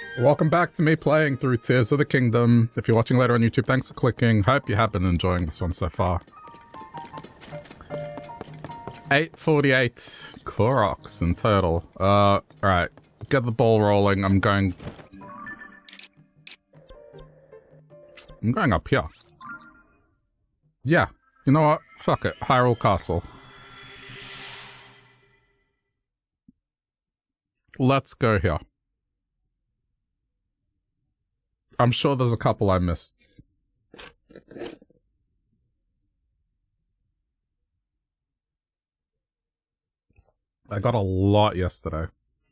Welcome back to me playing through Tears of the Kingdom. If you're watching later on YouTube, thanks for clicking. Hope you have been enjoying this one so far. 848 Koroks in total. Alright. Get the ball rolling. I'm going up here. Yeah. You know what? Fuck it. Hyrule Castle. Let's go here. I'm sure there's a couple I missed. I got a lot yesterday.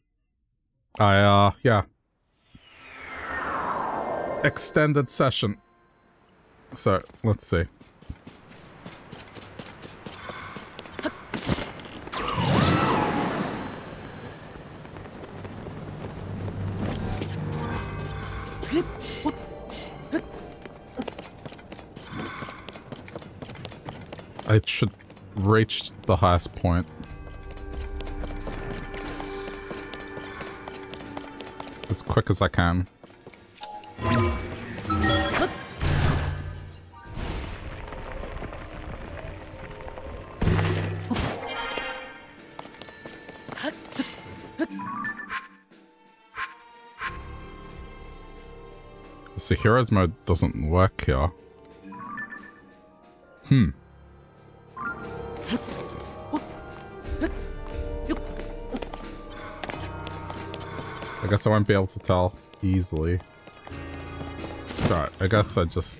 Yeah. Extended session. So, let's see. I should reach the highest point. As quick as I can. So Heroes mode doesn't work here. I guess I won't be able to tell easily. Right, I guess I just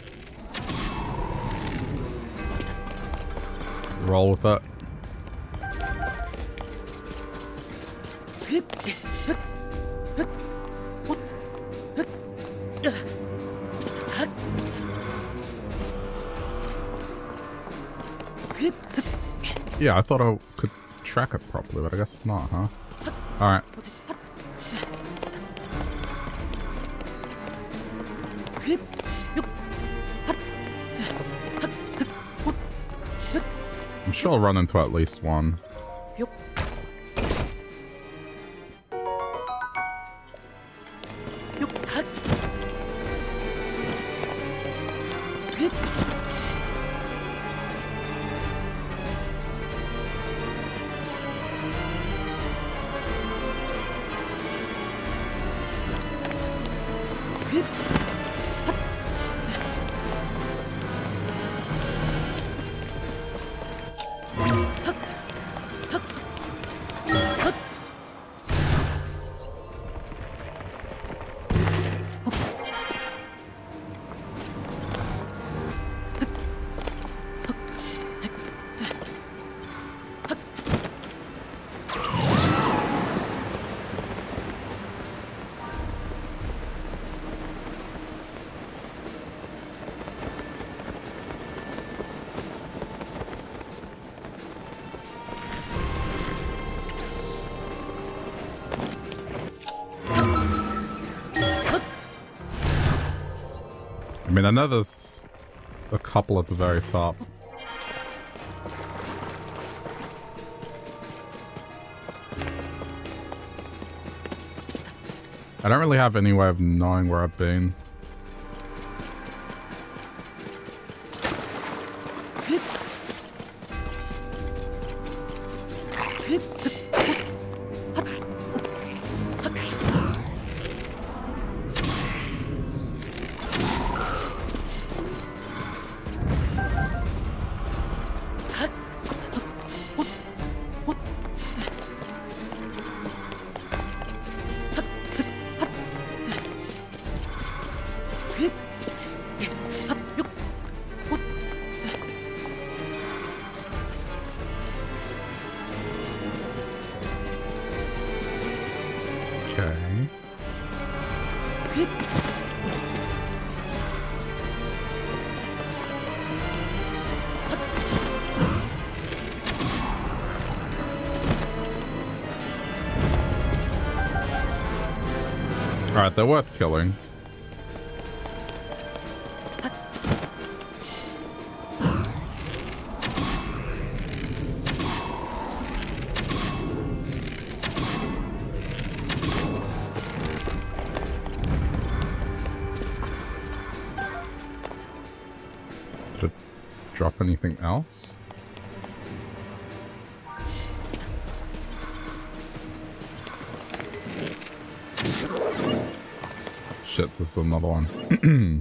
roll with it. Yeah, I thought I could track it properly, but I guess not, huh? Alright. I'm sure I'll run into at least one. I mean, I know there's a couple at the very top. I don't really have any way of knowing where I've been. Alright, they're worth killing. drop anything else? Shit, this is another one.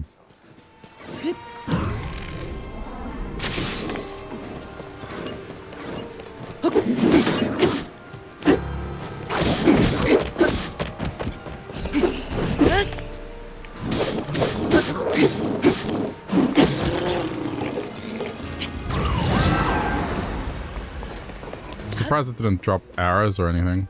Surprised it didn't drop arrows or anything.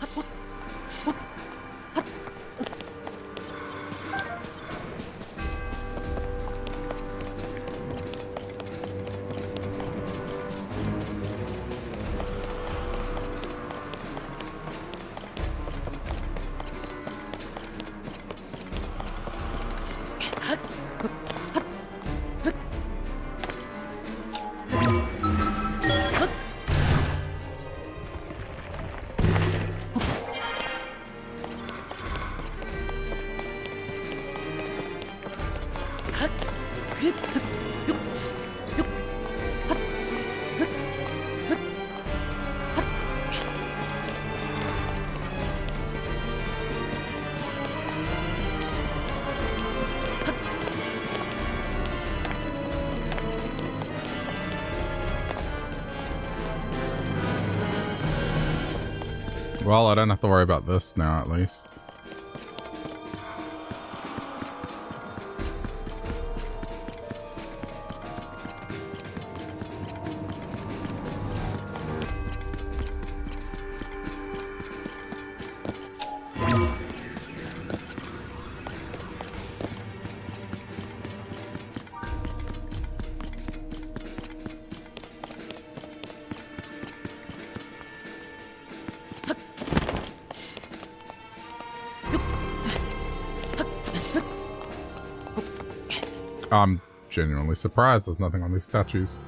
Well, I don't have to worry about this now, at least. I'm genuinely surprised there's nothing on these statues.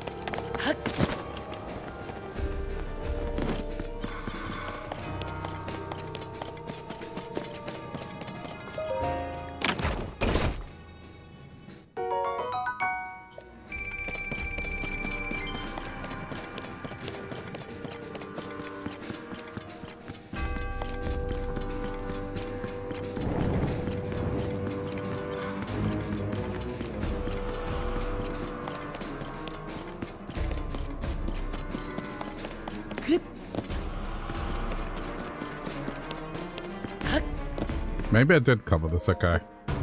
Maybe I did cover this, okay.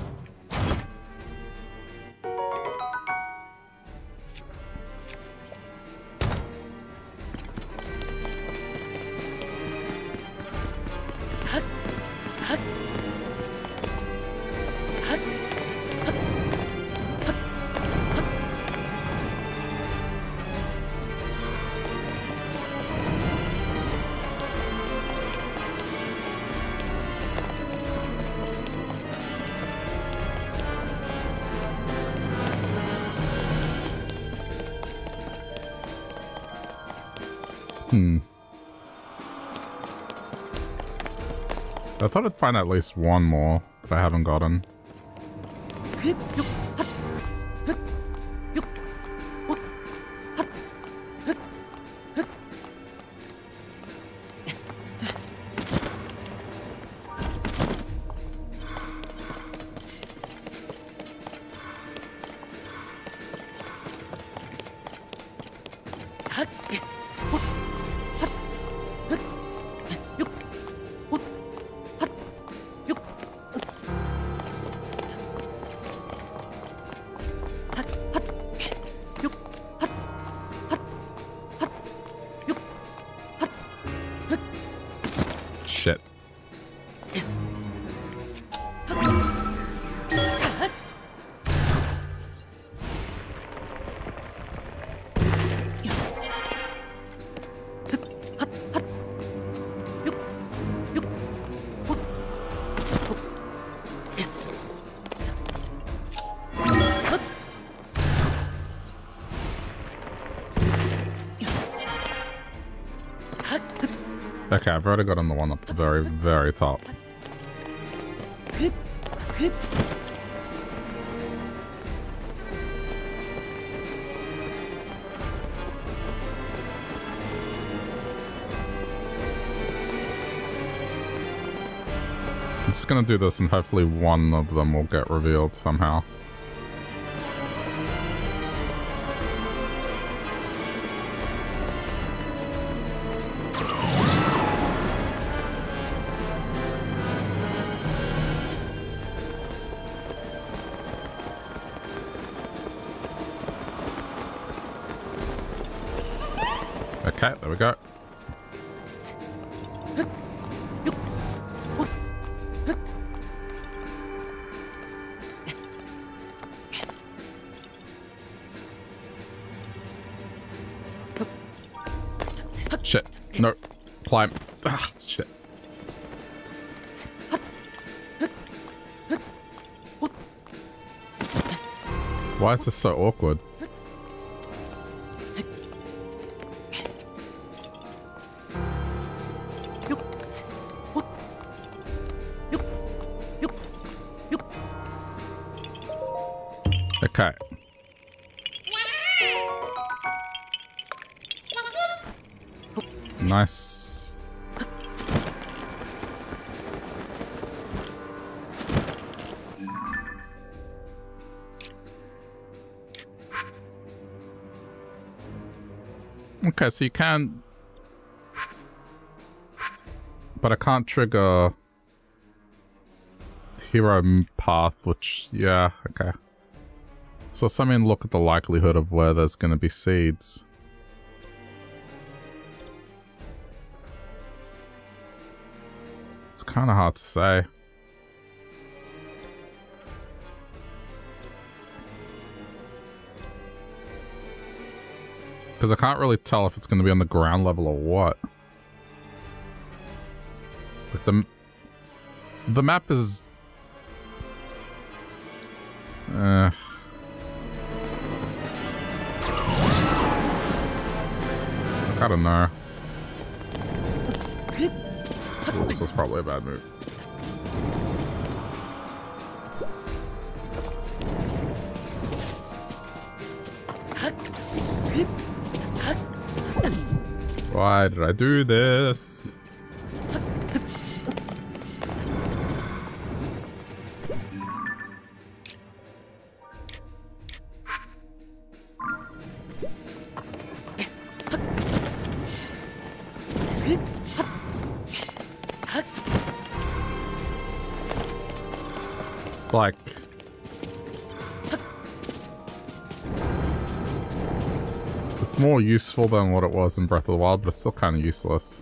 I thought I'd find at least one more that I haven't gotten. Okay, I've already gotten the one up the very, very top. I'm just gonna do this and hopefully one of them will get revealed somehow. Okay, there we go. Shit. No. Climb. Ah, shit. Why is this so awkward? Okay. Nice. Okay, so you can... But I can't trigger... Hero path, which... Yeah, okay. So something look at the likelihood of where there's going to be seeds. It's kind of hard to say. Because I can't really tell if it's going to be on the ground level or what. But the map is... I don't know. Ooh, this was probably a bad move. Why did I do this? It's like... It's more useful than what it was in Breath of the Wild, but it's still kind of useless.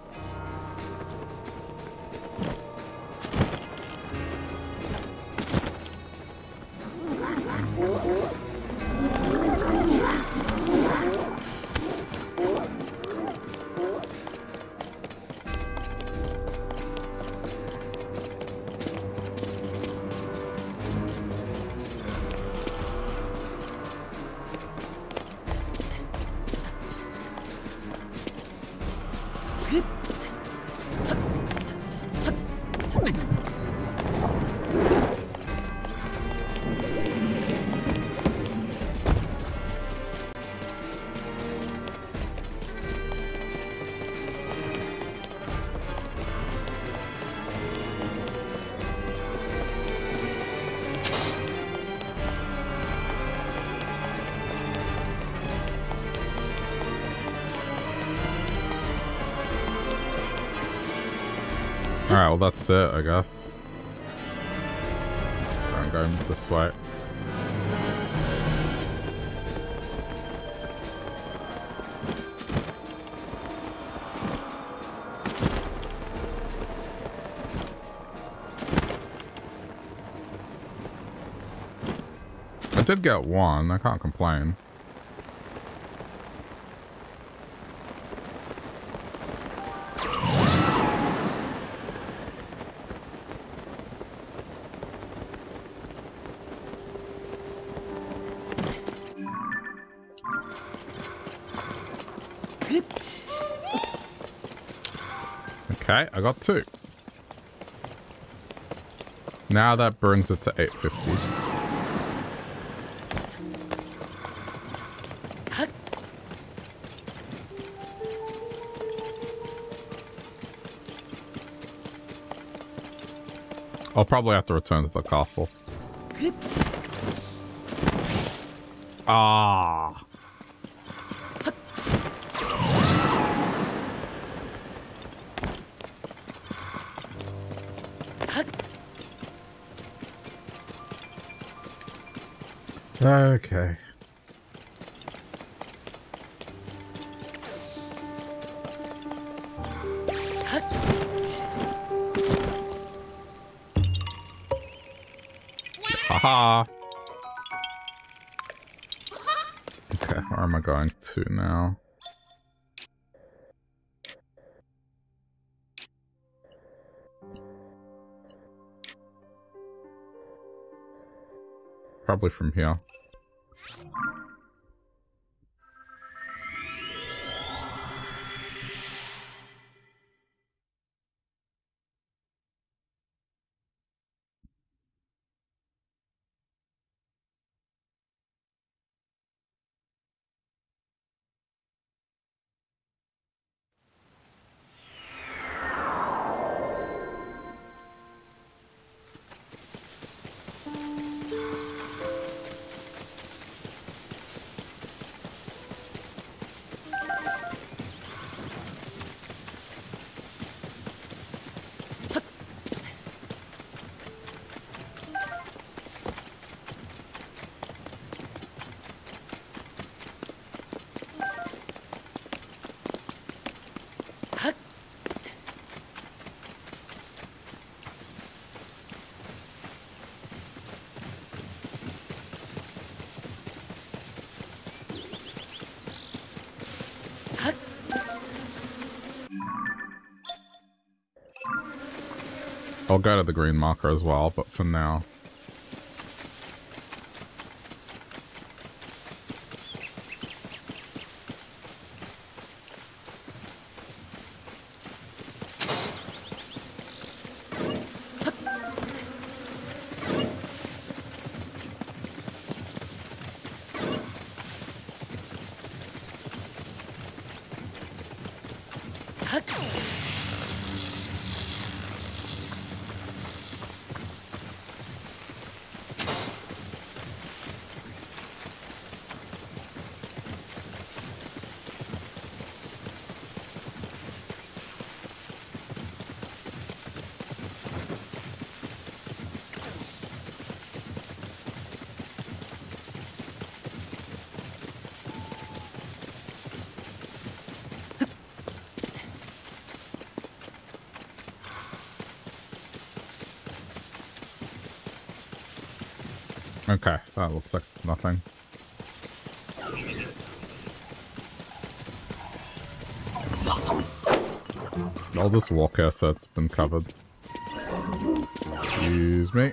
Alright, well that's it, I guess. I'm going this way. I did get one, I can't complain. Okay, I got 2. Now that brings it to 850. I'll probably have to return to the castle. Ah. Okay. Haha. Okay, where am I going to now? Probably from here. I'll go to the green marker as well, but for now. Okay, that looks like it's nothing. I'll just walk here so it's been covered. Excuse me.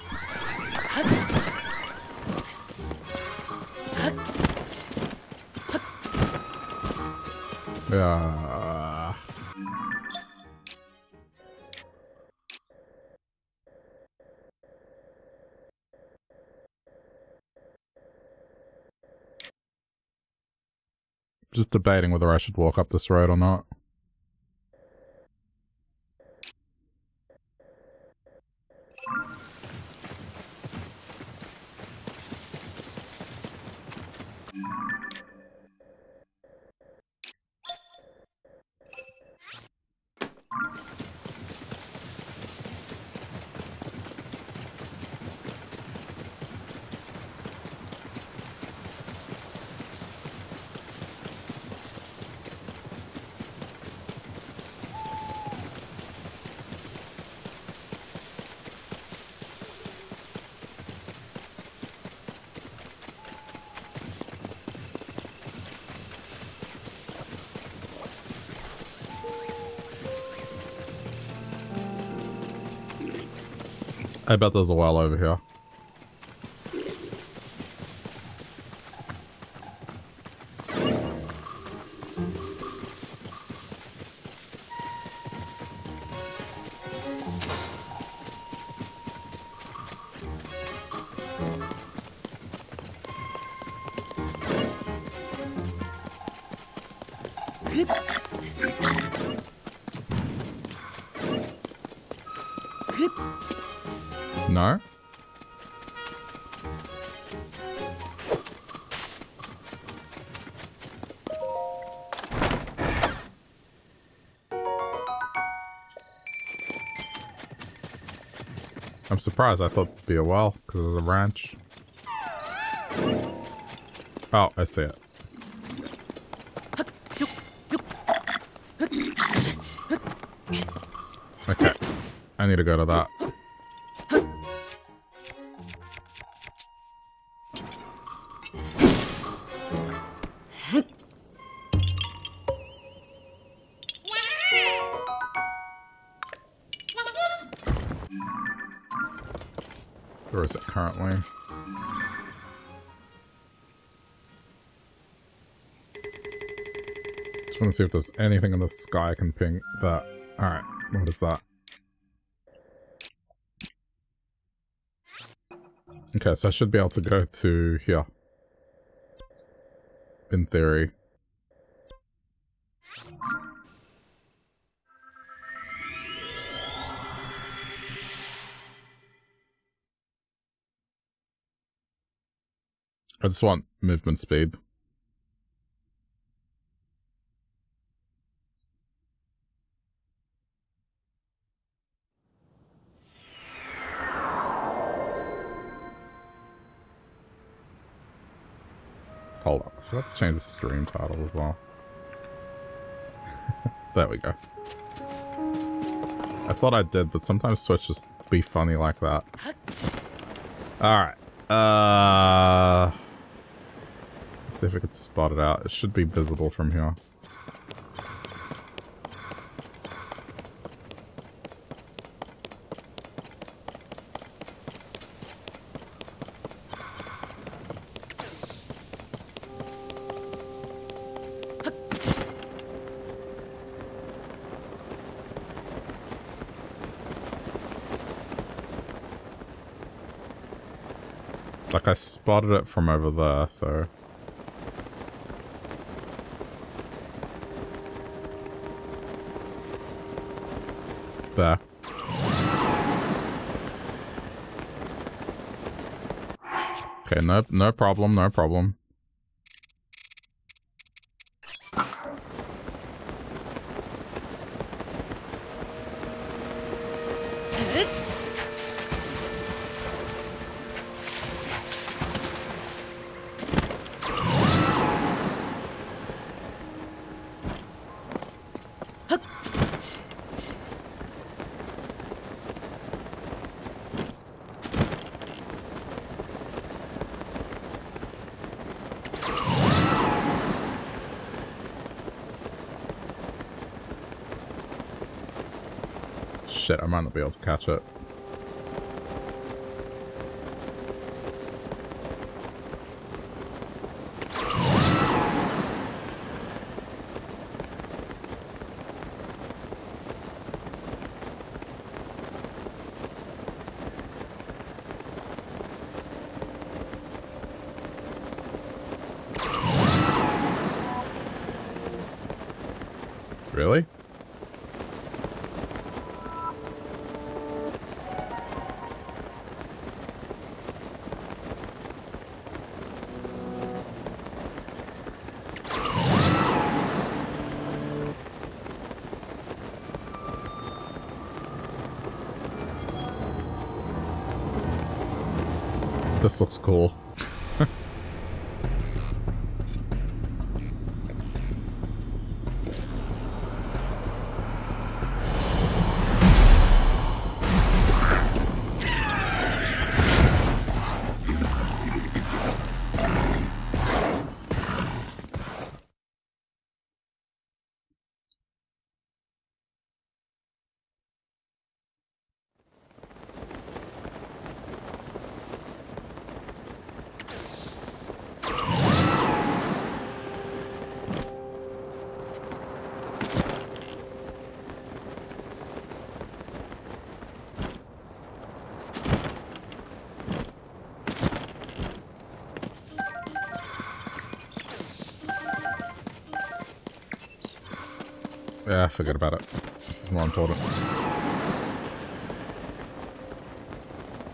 Yeah. Just debating whether I should walk up this road or not. I bet there's a well over here. No? I'm surprised. I thought it'd be a while because of the ranch. Oh, I see it. Okay. I need to go to that. Where is it currently? Just want to see if there's anything in the sky I can ping that. Alright, what is that? Okay, so I should be able to go to here. In theory. I just want movement speed. Hold up. I have to change the stream title as well. There we go. I thought I did, but sometimes Twitch just be funny like that. Alright. Let's see if we can spot it out. It should be visible from here. Like, I spotted it from over there, so... There. Okay, no problem, no problem. Shit, I might not be able to catch it. Really? This looks cool. Yeah, forget about it. This is more important.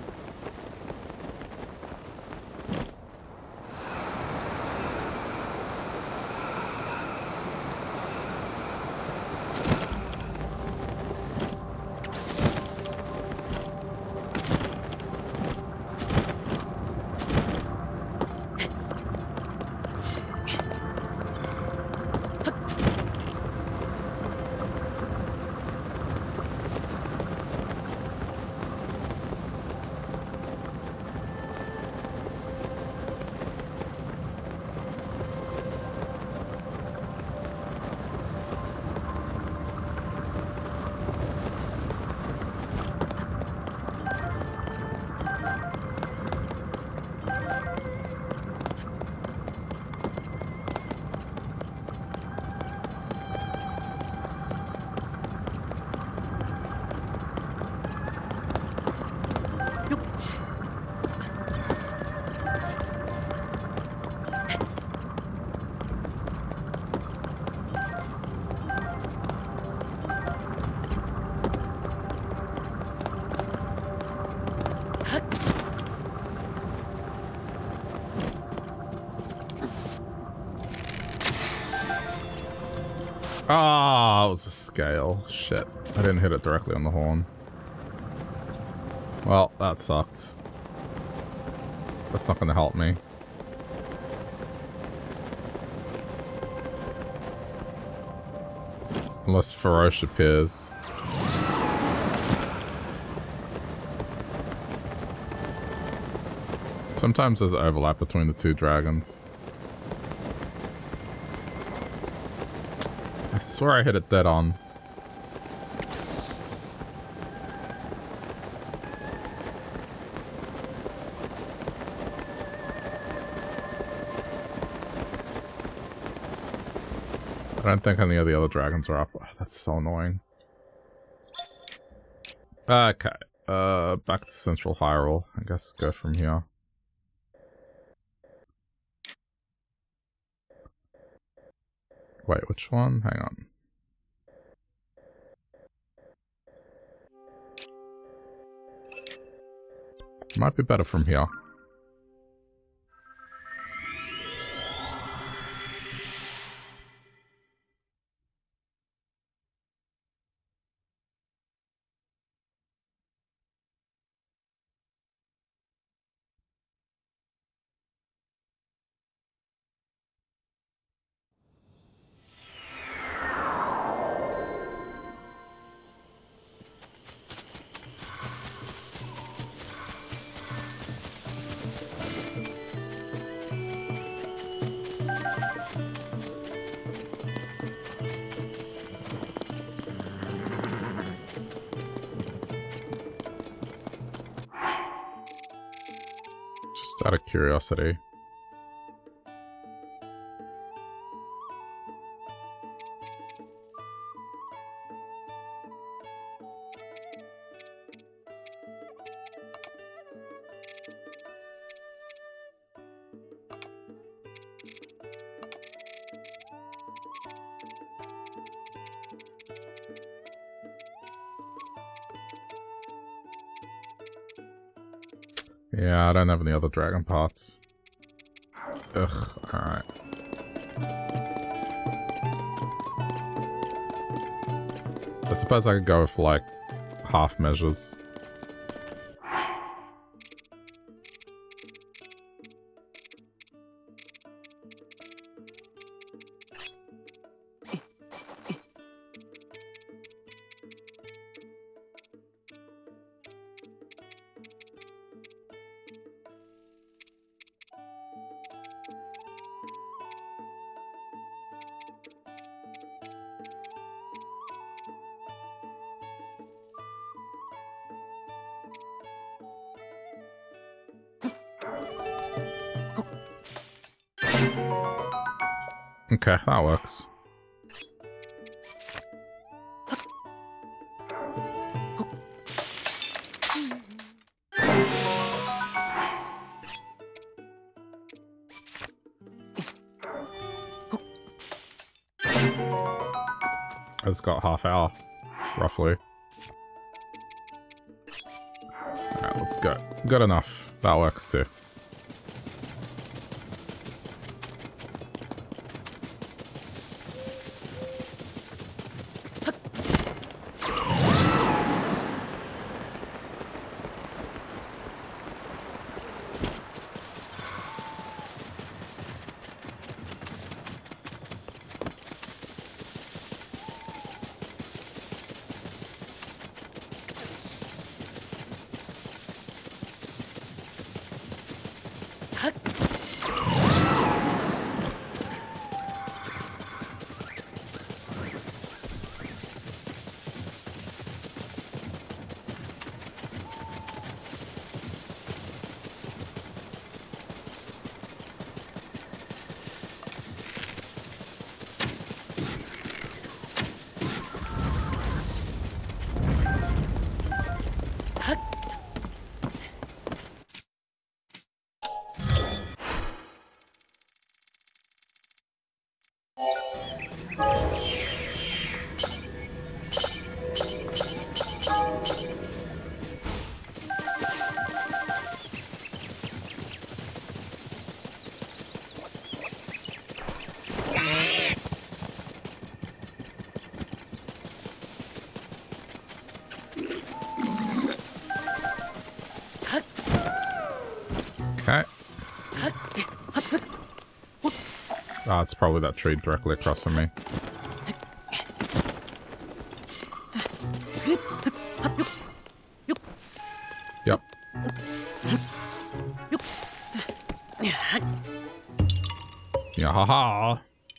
Ah, it was a scale. Shit. I didn't hit it directly on the horn. Well, that sucked. That's not going to help me. Unless Feroce appears. Sometimes there's overlap between the two dragons. I swear I hit it dead on. I don't think any of the other dragons are up. Oh, that's so annoying. Okay. Back to Central Hyrule. I guess go from here. Wait, which one? Hang on. Might be better from here. Out of curiosity. Yeah, I don't have any other dragon parts. Ugh, alright. I suppose I could go with, like, half measures. Okay, that works. I just got half hour, roughly. Alright, let's go. Good enough. That works too. Okay. Ah, it's probably that tree directly across from me. Yep. Yeah, haha.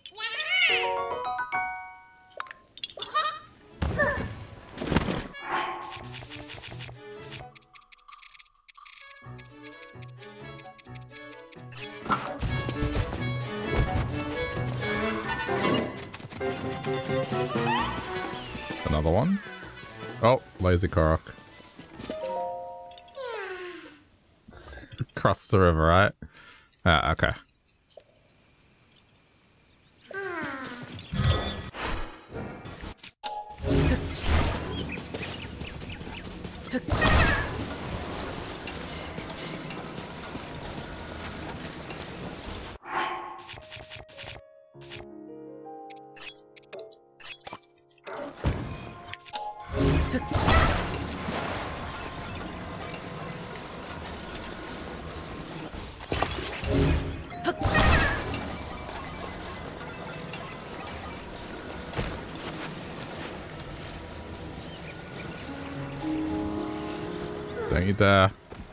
Another one. Oh, lazy Korok. Cross the river, right? Ah, okay. Don't you dare.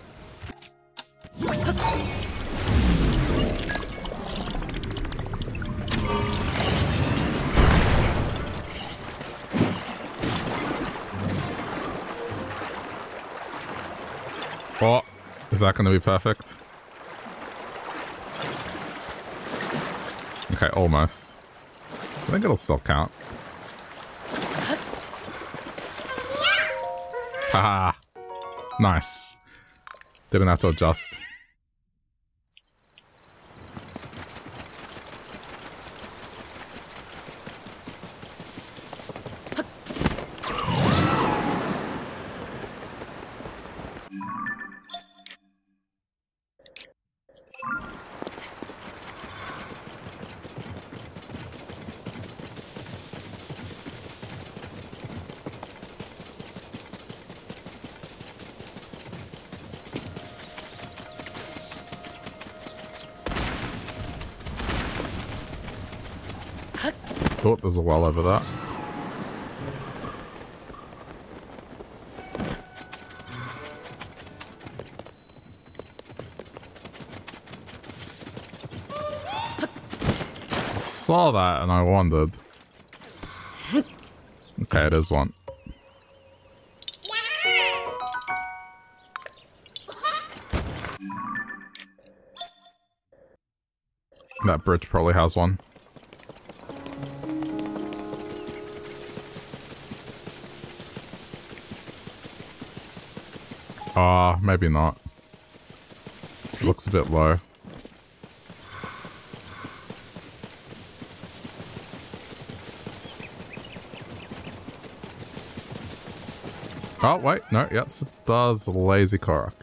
Oh, is that going to be perfect? Okay, almost. I think it'll still count. Haha. Nice. Didn't have to adjust. Oh, there's a well over there. I saw that and I wondered. Okay, it is one. That bridge probably has one. Maybe not. It looks a bit low. Oh, wait. No, yes, it does. Lazy Korok.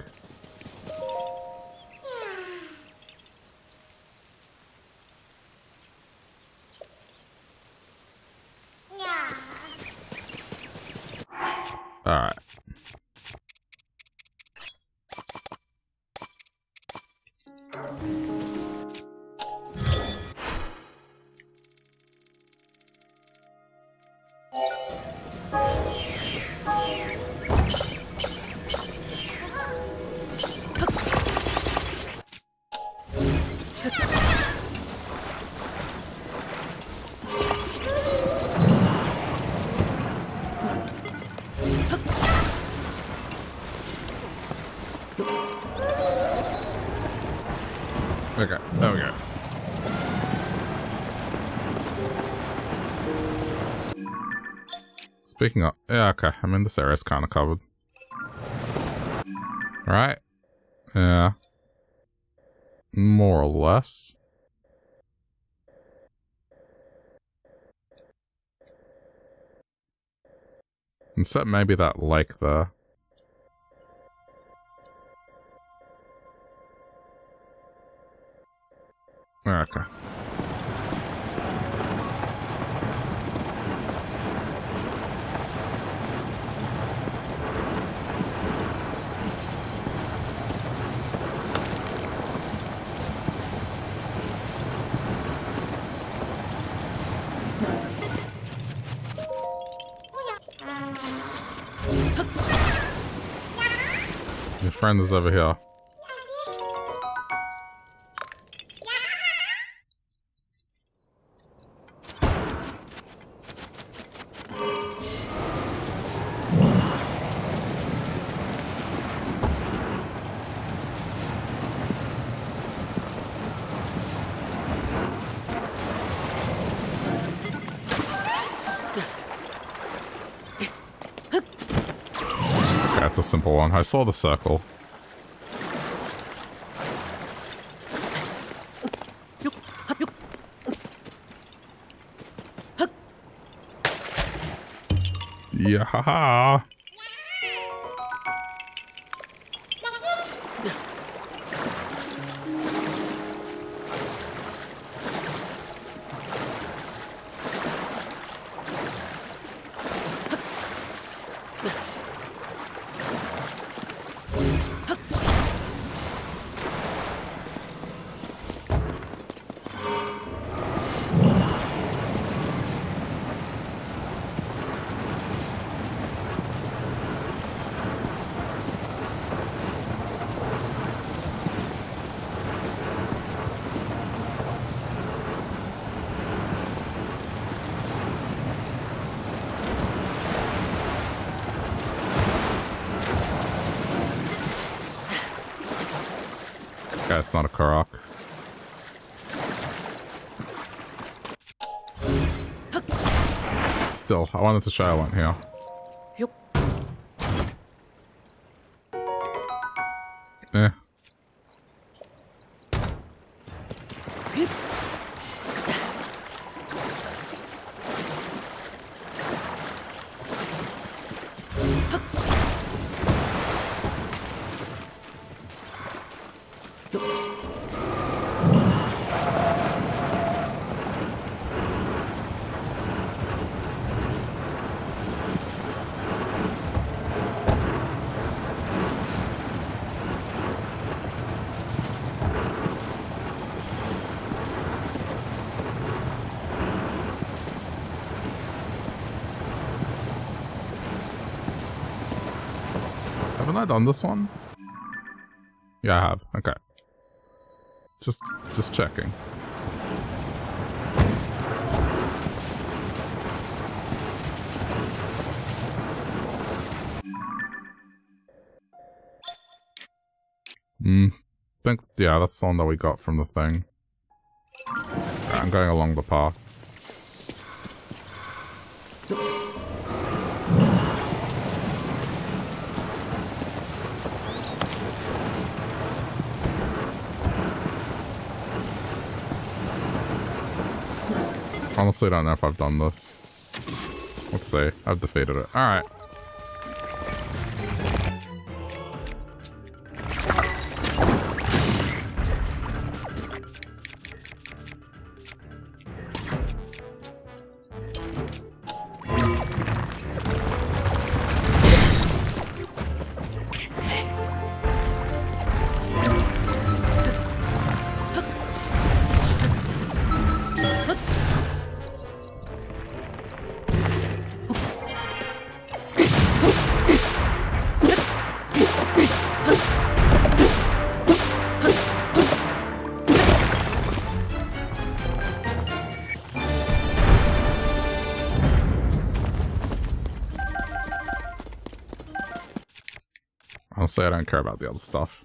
Alright. Okay, there we go. Speaking of... Yeah, okay. I mean, this area's kind of covered. Right? Yeah. More or less. Except maybe that lake there. Okay. friend is over here. That's a simple one. I saw the circle. Yeah, haha. It's not a Korok. Still, I wanted to try one here. Eh. Haven't I done this one? Yeah, I have. Okay. Just checking. Think, yeah, that's the one that we got from the thing. I'm going along the path. Honestly, I don't know if I've done this. Let's see. I've defeated it. Alright. Honestly, I don't care about the other stuff.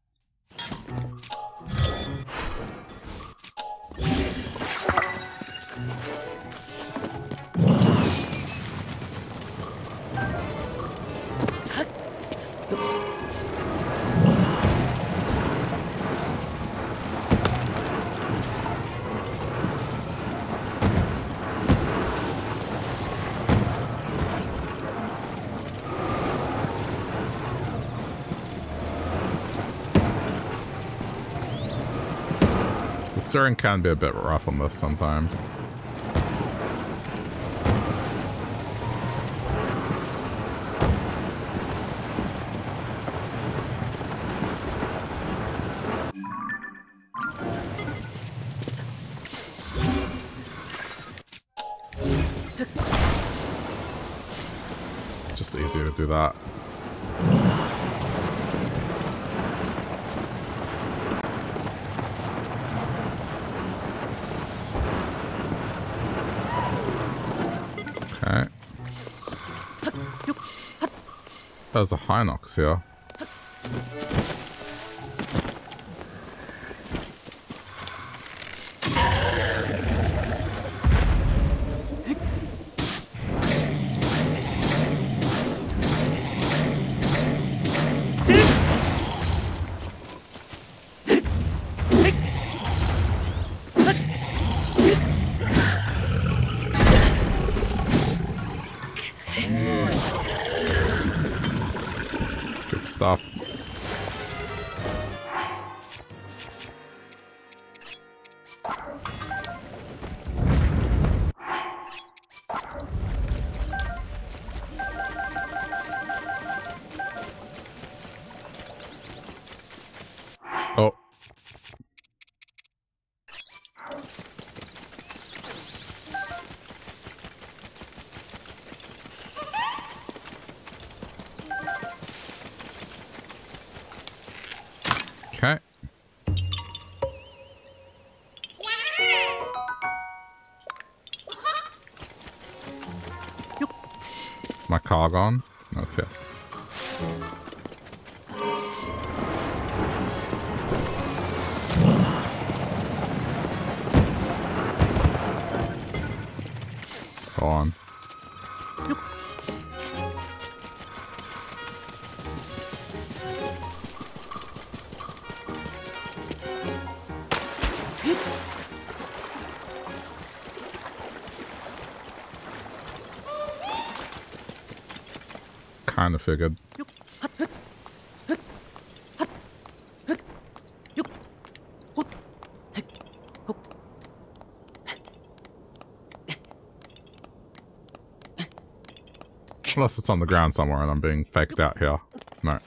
Steering can be a bit rough on this sometimes. Just easier to do that. there's a Hinox here. Good stuff. Oh. Okay. Is my car gone? No, it's here. Go on. Kind of figured. Unless it's on the ground somewhere and I'm being faked out here. No.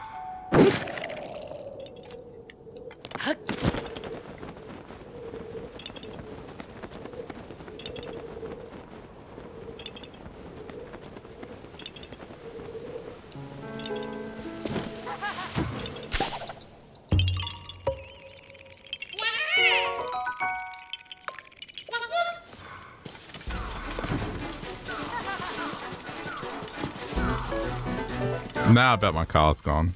Now I bet my car's gone.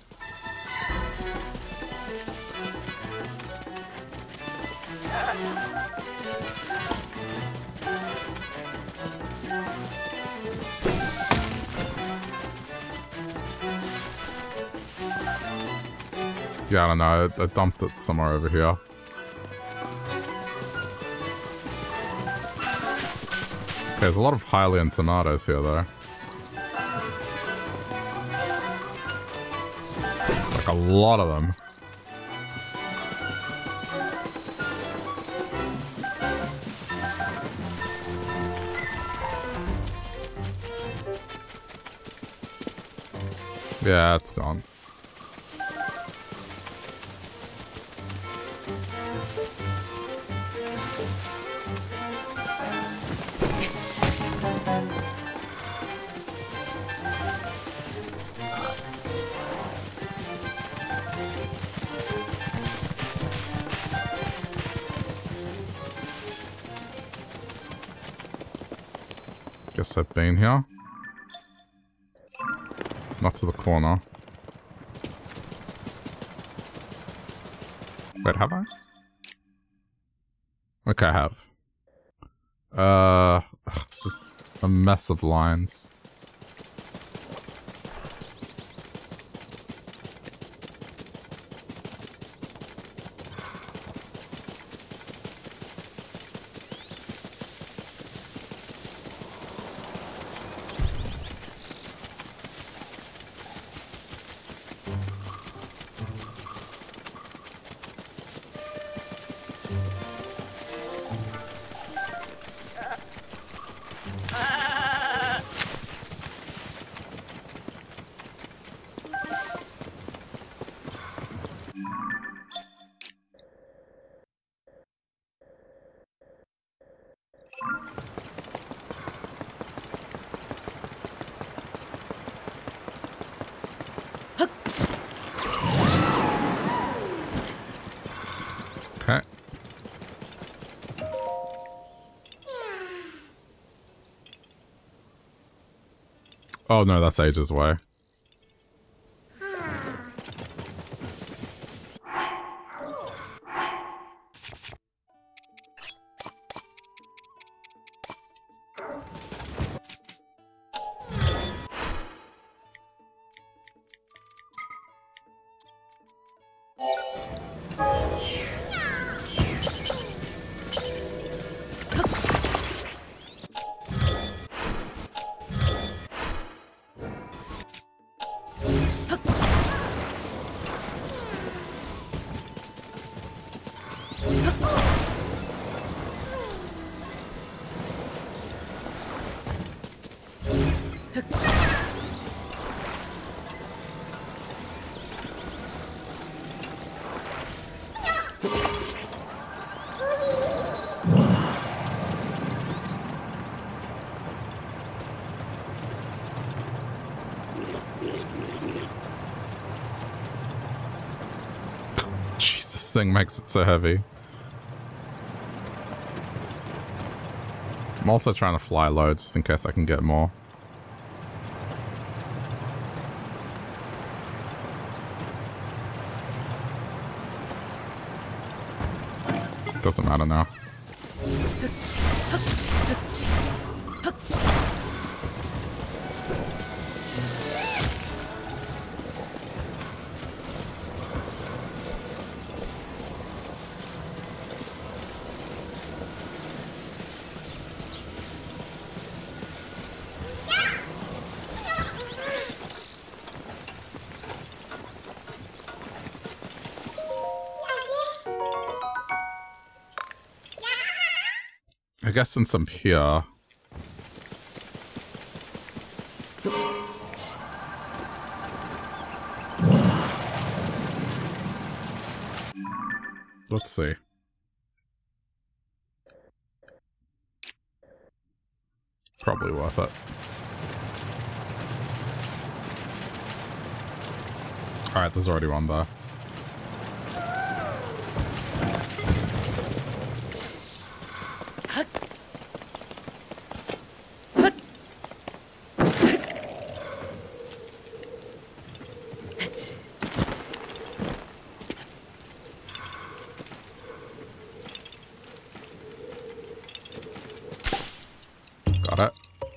Yeah, I don't know. I dumped it somewhere over here. Okay, there's a lot of Hylian tomatoes here, though. Like a lot of them. Yeah, it's gone. Guess I've been here. Not to the corner. Wait, have I? Okay, I have. It's just a mess of lines. Oh no, that's ages away. Jeez, this thing makes it so heavy. I'm also trying to fly low just in case I can get more. Doesn't matter now. I guess since I'm here... Let's see. Probably worth it. Alright, there's already one there. Got it.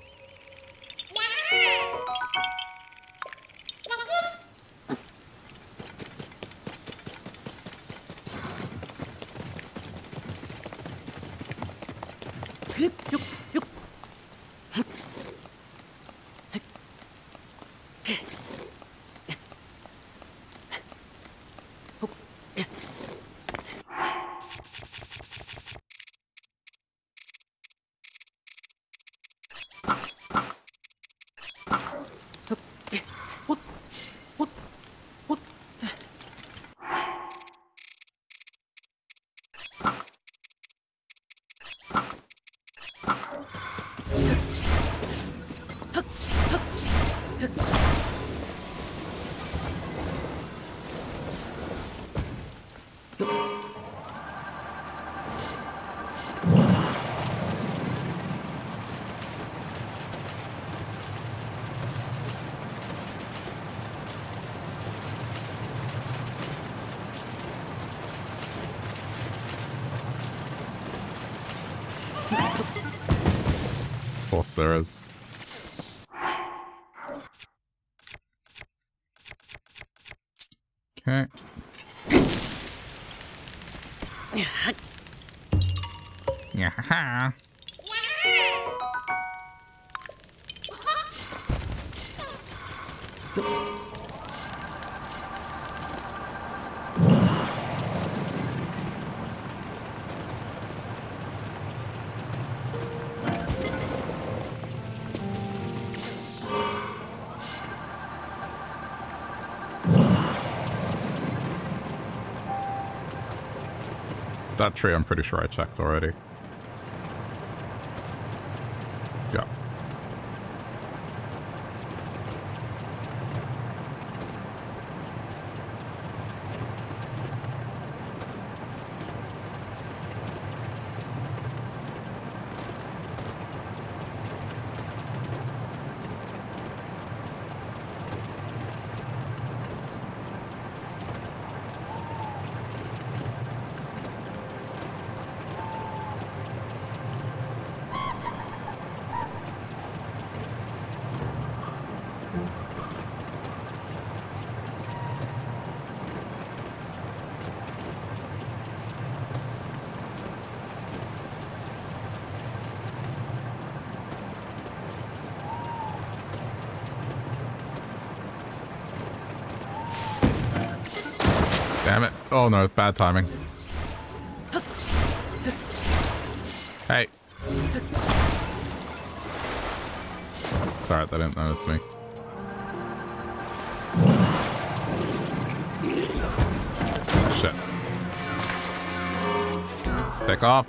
Of course there is. Okay. Yeah. That tree, I'm pretty sure I checked already. Yeah. Damn it. Oh no, bad timing. Hey. Sorry, they didn't notice me. Shit. Take off.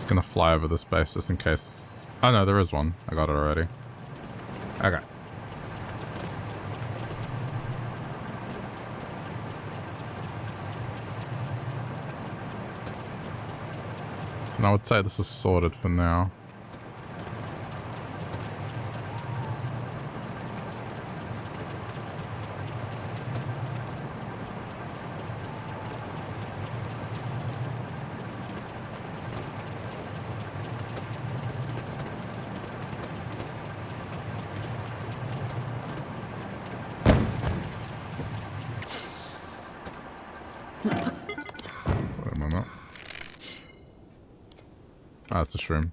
just gonna fly over this base just in case... Oh no, there is one. I got it already. Okay. And I would say this is sorted for now. That's a shroom.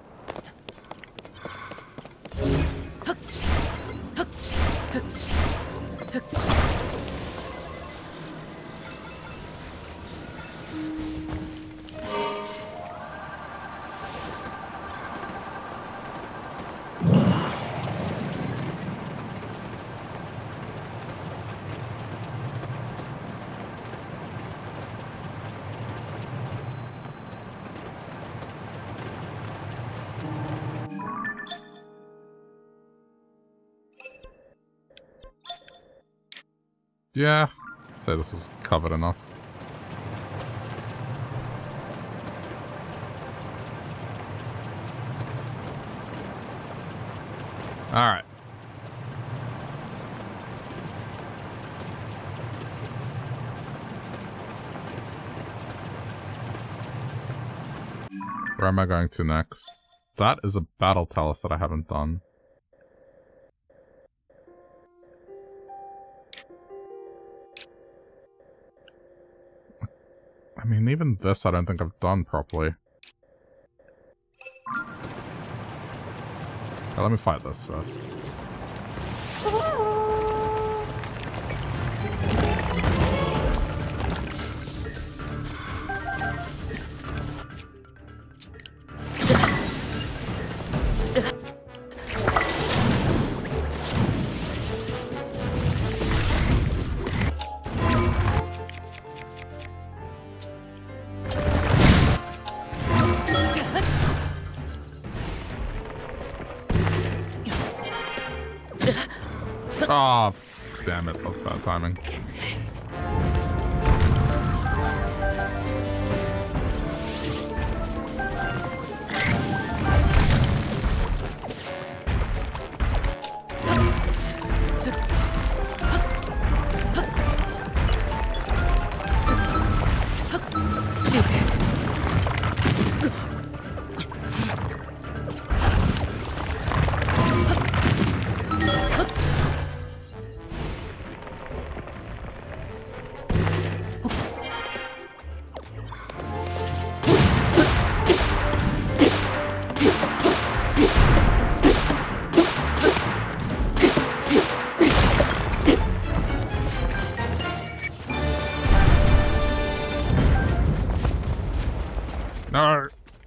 Yeah, I'd say this is covered enough. Alright. Where am I going to next? That is a battle talus that I haven't done. I mean, even this I don't think I've done properly. Okay, let me fight this first. Oh, damn it, that was bad timing. No.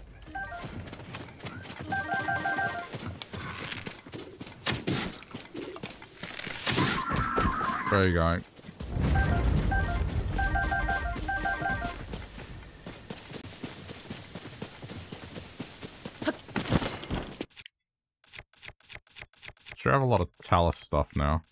Where are you going? Sure, I have a lot of talus stuff now.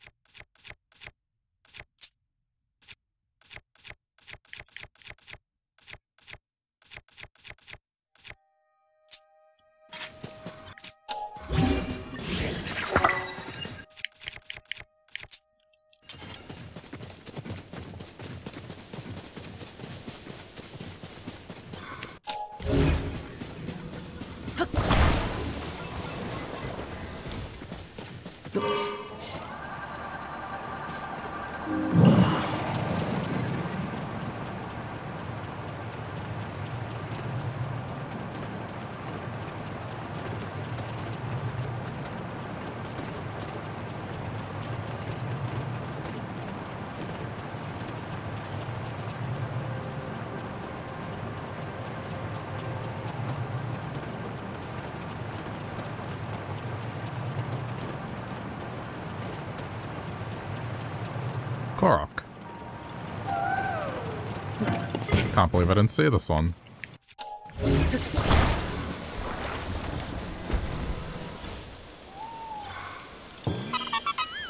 Korok. Can't believe I didn't see this one.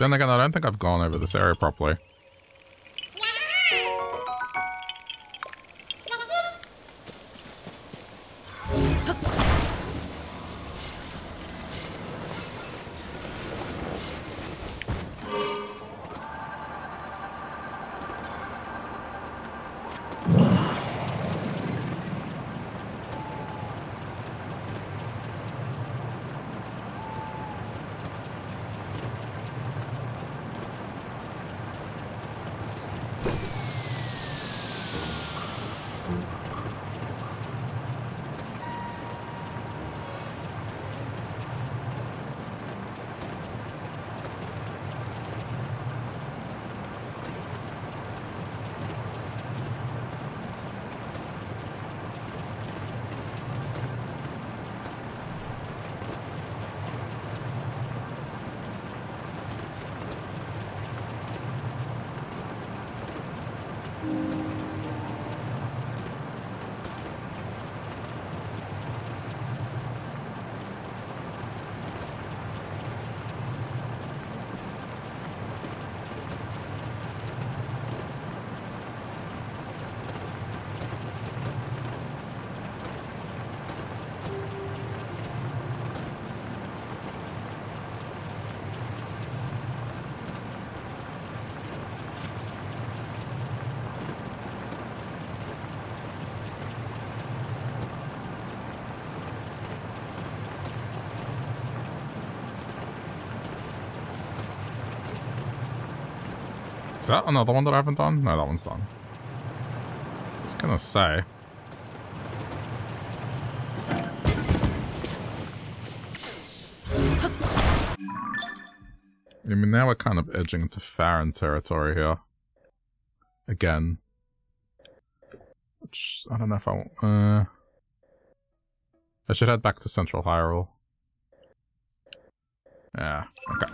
Then again, I don't think I've gone over this area properly. Is that another one that I haven't done? No, that one's done. I was gonna say. I mean, now we're kind of edging into Farron territory here. Again. Which, I don't know if I want... I should head back to Central Hyrule. Yeah, okay.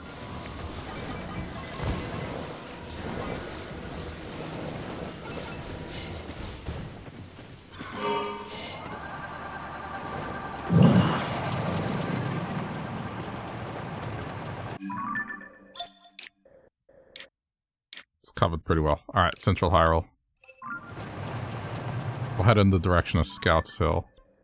Covered pretty well. Alright, Central Hyrule. We'll head in the direction of Scouts Hill.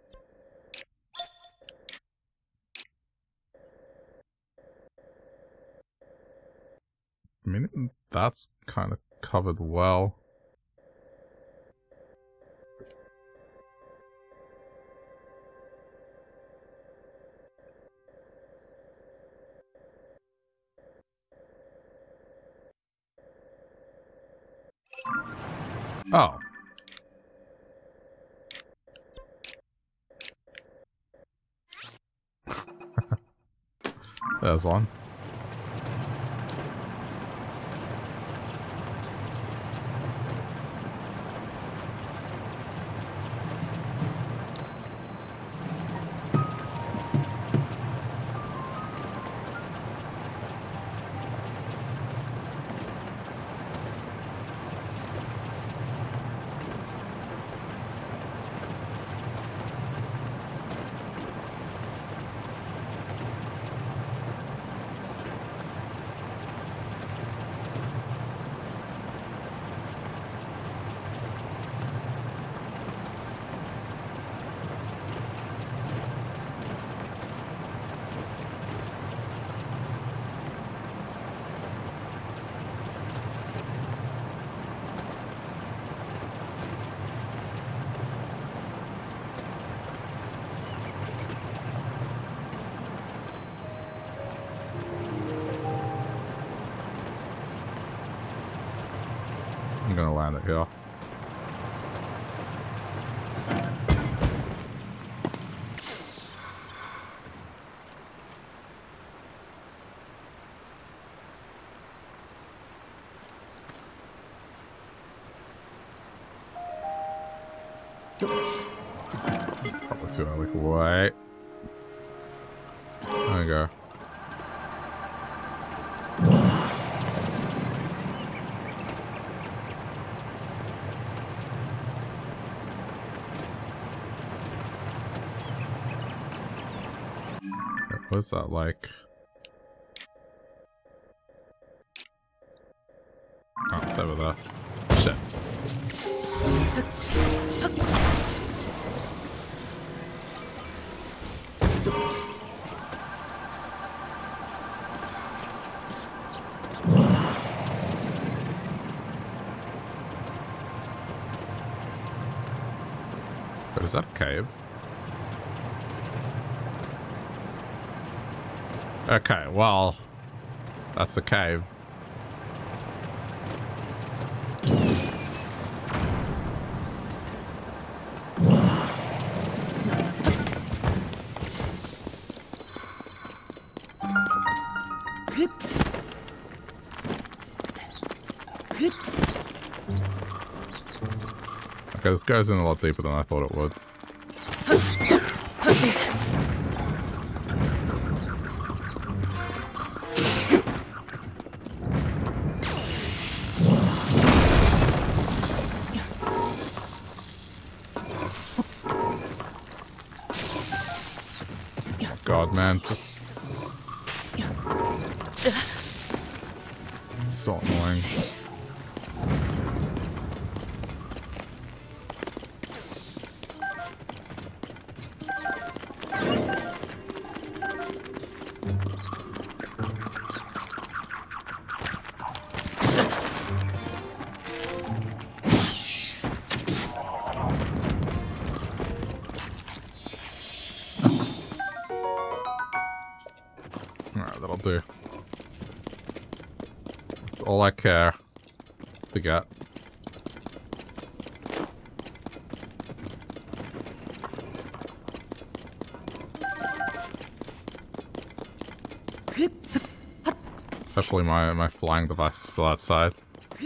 I mean, that's kind of covered well. Oh. There's one. I'm gonna land it here. Probably too early. Wait. There we go. What's that like? It's over there. Shit. But is that a cave? Okay, well, that's a cave. Okay, this goes in a lot deeper than I thought it would. God, man, just... It's so annoying. All I care. Forget. Hopefully my flying device is still outside.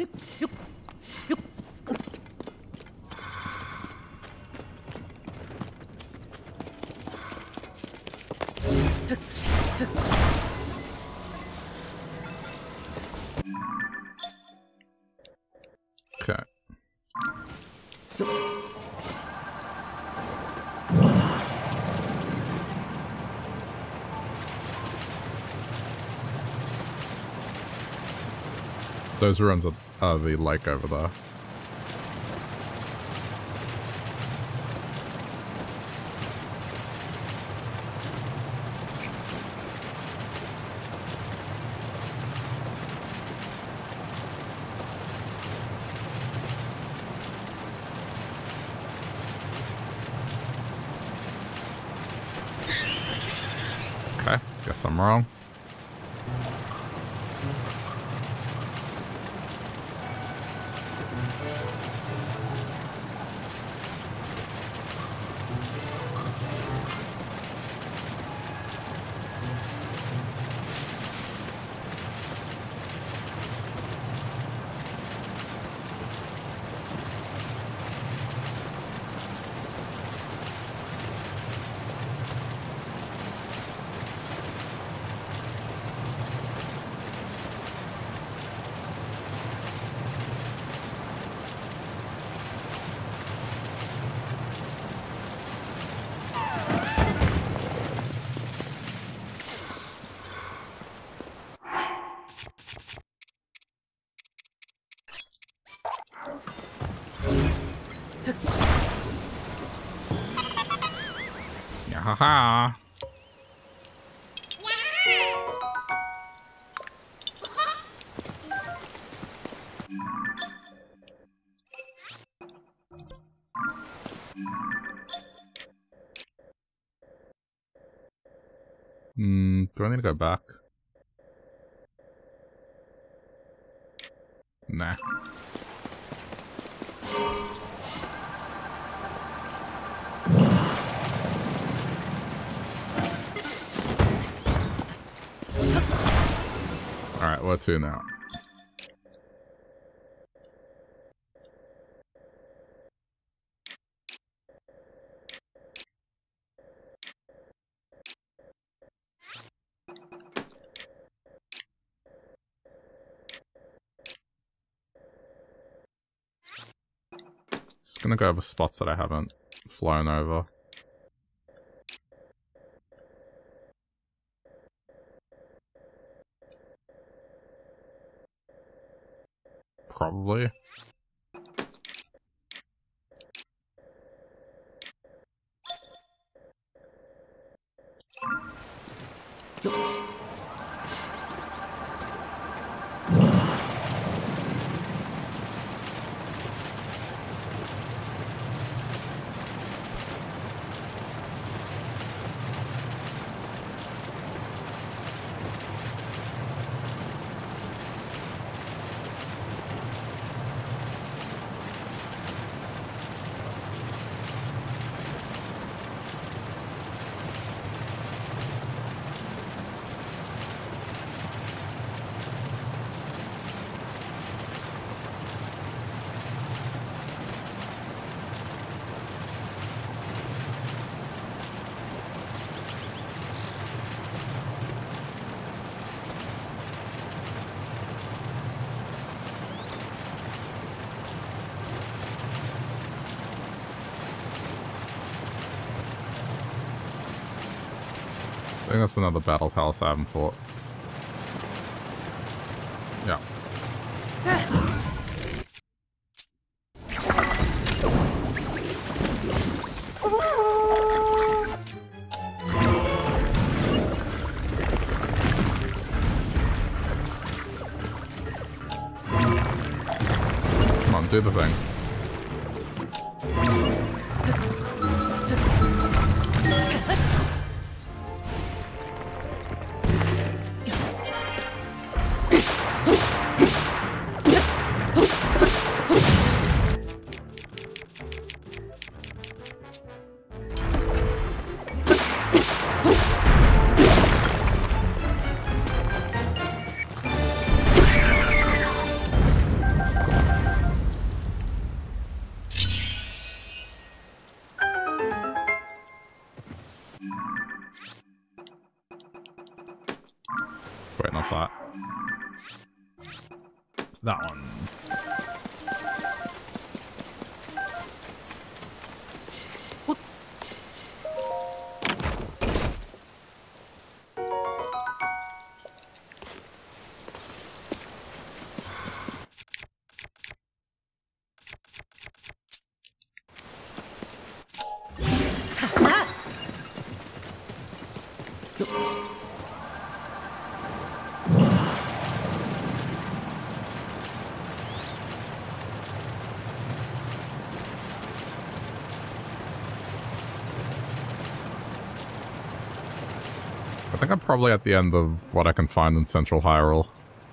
Okay. Those ruins are the lake over there. Okay, guess I'm wrong. Haha. Do I need to go back? Nah. Alright, where to now? Just gonna go over spots that I haven't flown over. Probably. I think that's another battle Talos I haven't fought. Yeah. Come on, do the thing. Wait, not that. That one. I think I'm probably at the end of what I can find in Central Hyrule.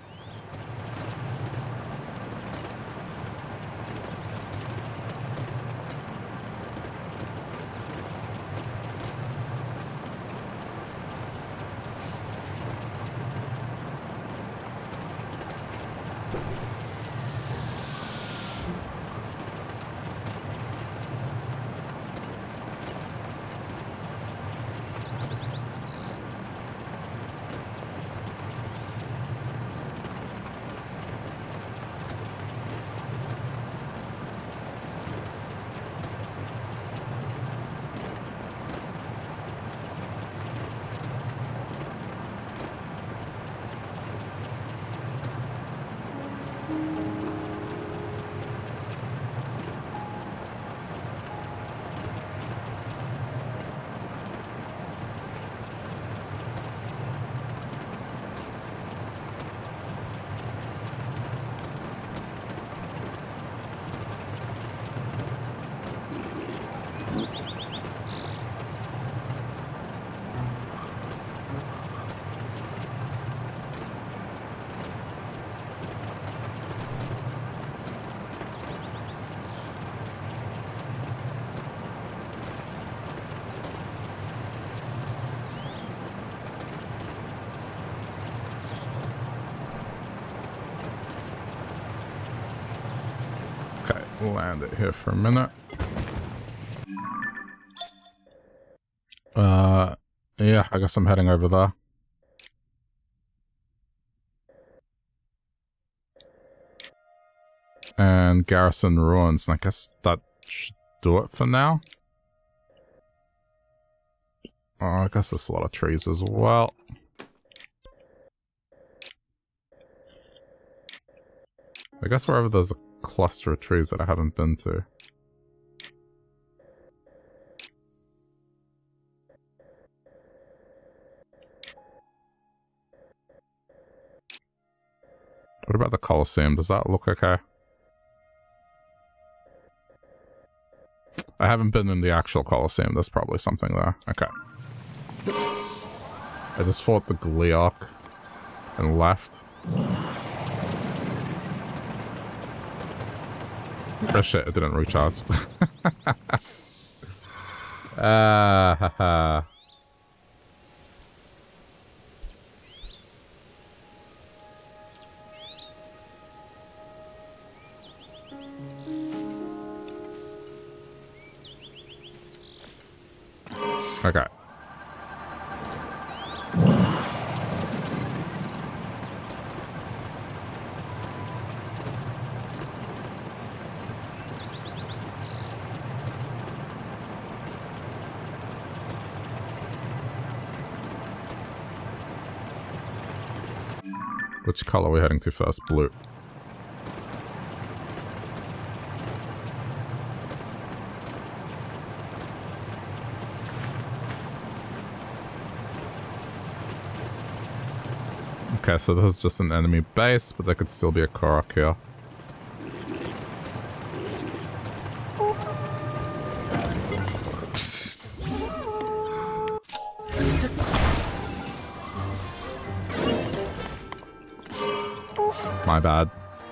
Land it here for a minute. Yeah, I guess I'm heading over there. And Garrison Ruins, and I guess that should do it for now. Oh, I guess there's a lot of trees as well. I guess wherever there's a cluster of trees that I haven't been to. What about the Colosseum? Does that look okay? I haven't been in the actual Colosseum. There's probably something there. Okay. I just fought the Gleeok and left. Oh shit, it didn't recharge. Haha. Okay. Which color are we heading to first? Blue. Okay, so this is just an enemy base, but there could still be a Korok here. My bad.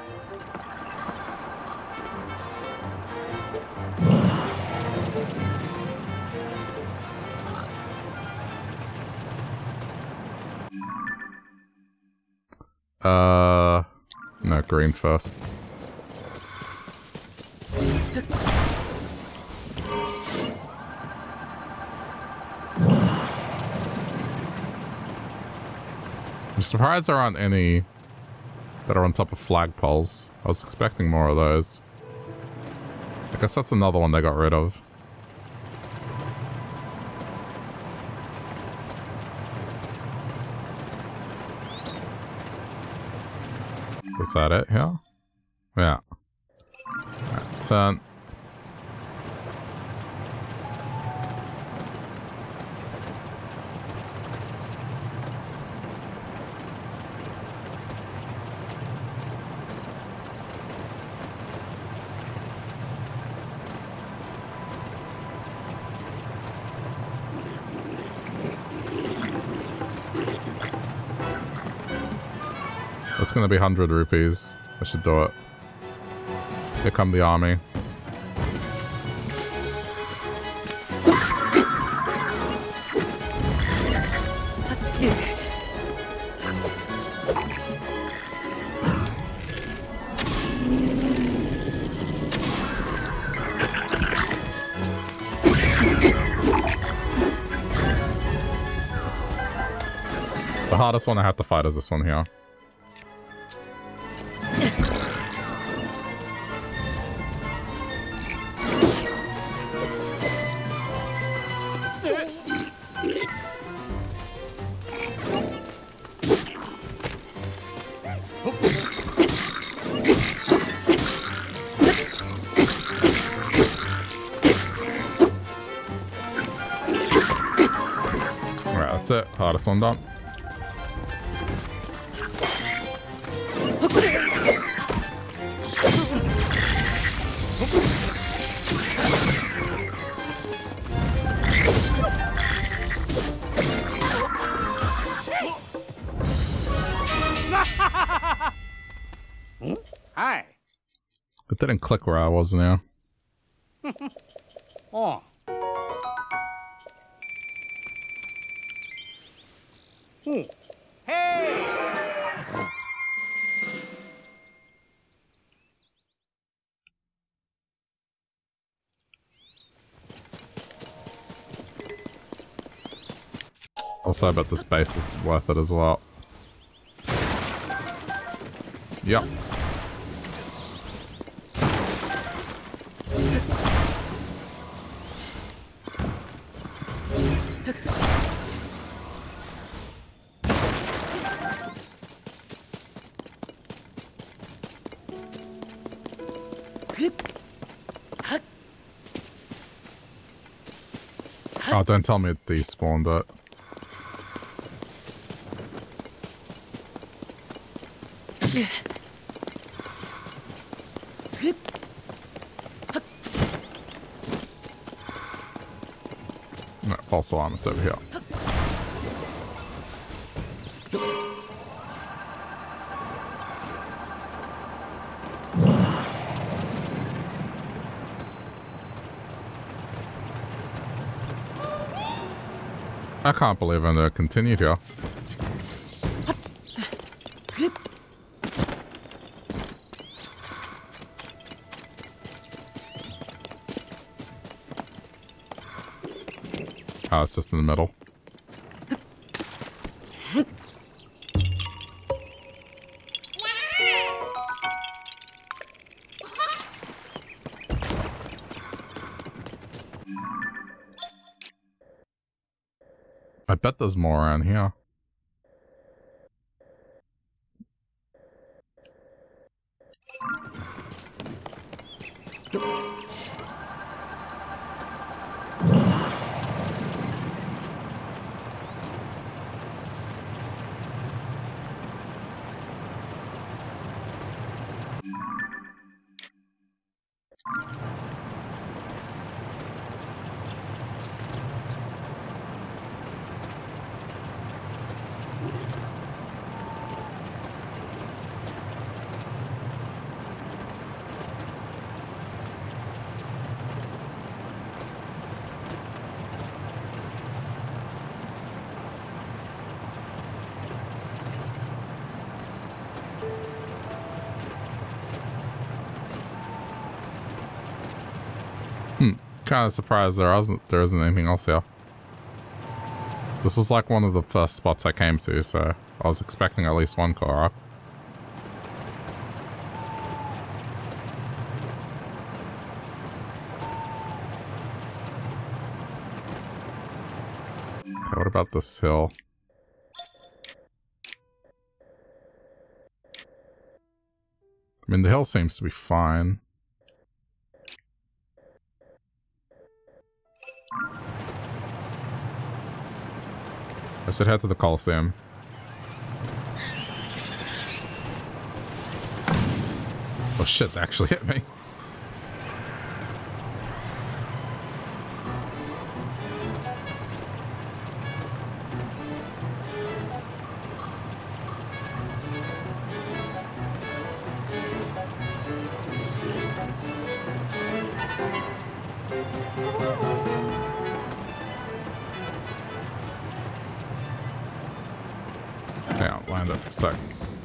No, green first. I'm surprised there aren't any that are on top of flagpoles. I was expecting more of those. I guess that's another one they got rid of. Is that it here? Yeah. Right, turn. That's gonna be 100 rupees. I should do it. Here come the army. The hardest one I have to fight is this one here. That's it. Hardest one done. Hi. It didn't click where I was now. Oh. Hey! Also, I bet this base is worth it as well. Yep. Oh, don't tell me it despawned it. No, false alarm, it's over here. I can't believe I'm continued here. Oh, it's just in the middle. I bet there's more around here. Kind of surprised there isn't anything else here. This was like one of the first spots I came to, so I was expecting at least one car. Okay, what about this hill? I mean, the hill seems to be fine. I should head to the Coliseum. Oh shit, they actually hit me. So.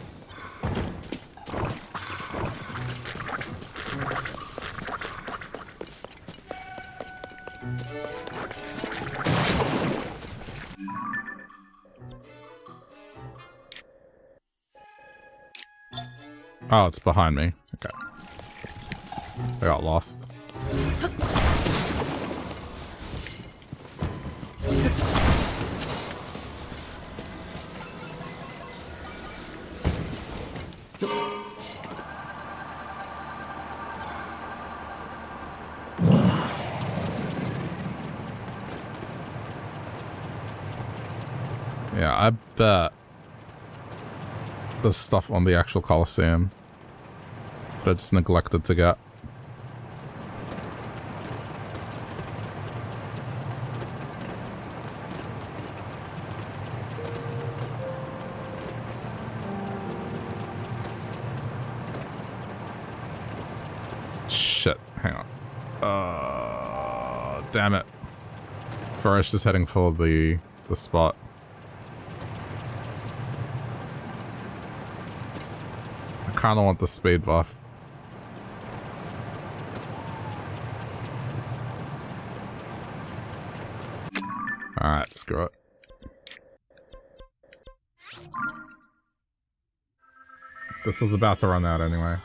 Oh, it's behind me. Okay. I got lost. Yeah, I bet there's stuff on the actual Coliseum that I just neglected to get. Shit, hang on. Damn it. Forrest is heading for the spot. I kinda want the speed buff. Alright, screw it. This was about to run out anyway.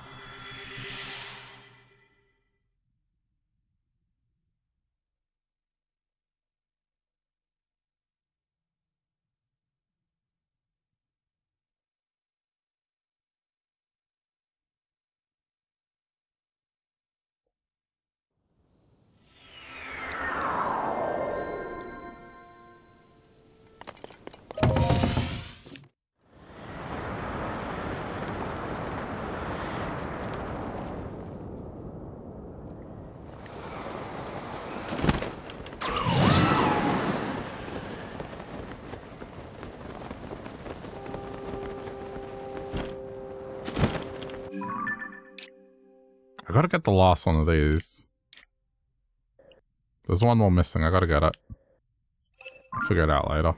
I gotta get the last one of these. There's one more missing. I gotta get it. I'll figure it out later.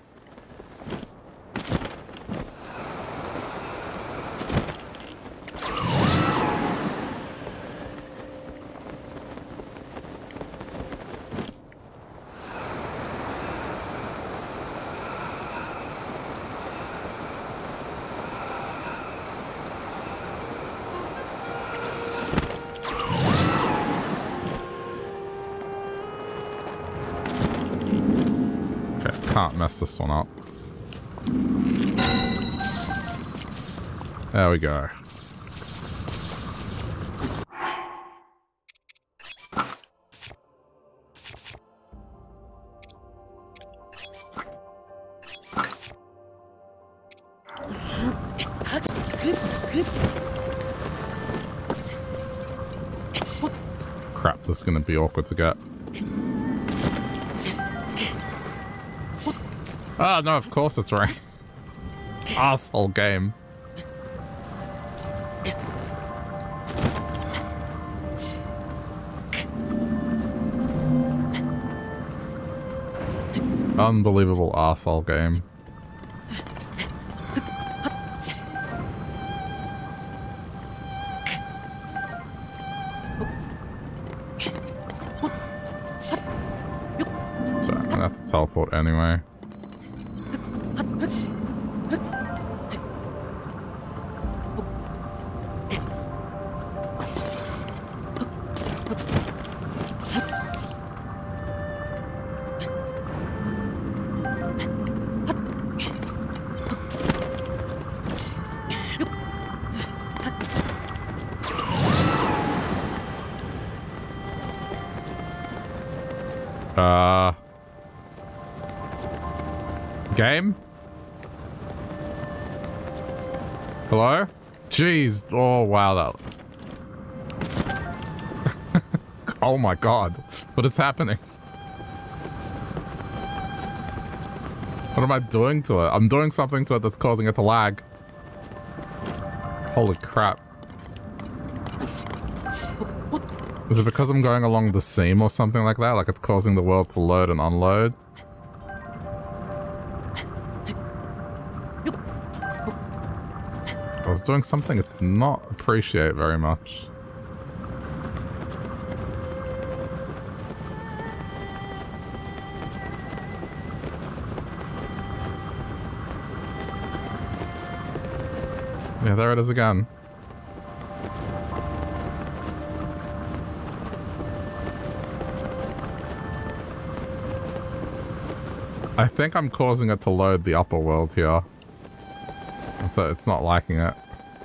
Can't mess this one up. There we go. Crap, this is gonna be awkward to get. Oh, no, of course it's right. Arsehole game. Unbelievable arsehole game. So I'm gonna have to teleport anyway. Game? Hello? Jeez. Oh, wow. That... oh my god. What is happening? What am I doing to it? I'm doing something to it that's causing it to lag. Holy crap. Is it because I'm going along the seam or something like that? Like it's causing the world to load and unload? I was doing something it did not appreciate very much. Yeah, there it is again. I think I'm causing it to load the upper world here. So it's not liking it.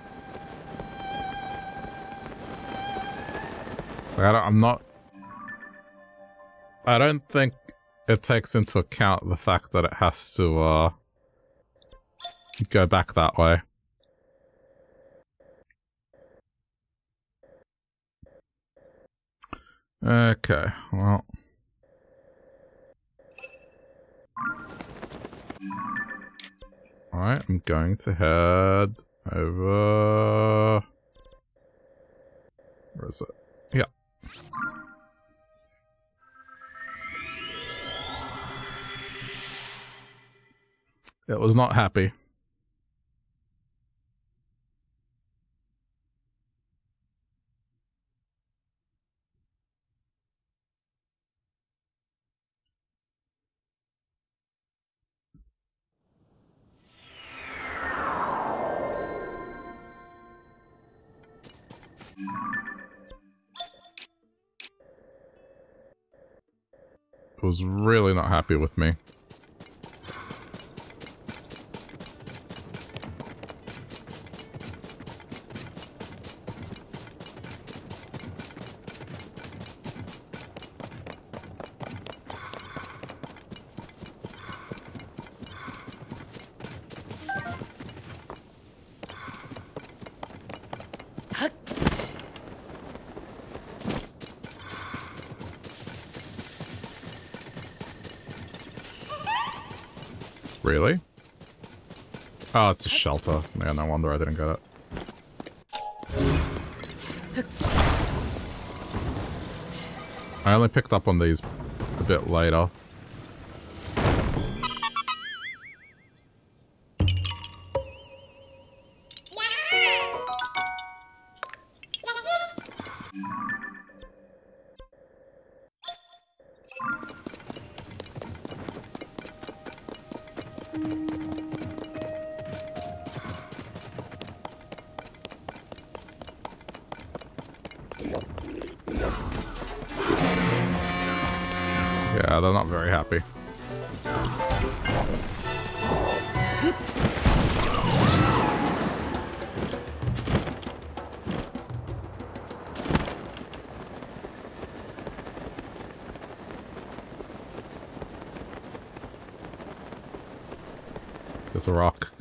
Like I don't think it takes into account the fact that it has to go back that way. Okay, well. Alright, I'm going to head over... Where is it? Yeah. It was not happy. It was really not happy with me. Really? Oh, it's a shelter. Yeah, no wonder I didn't get it. I only picked up on these a bit later. Yeah, they're not very happy. There's a rock.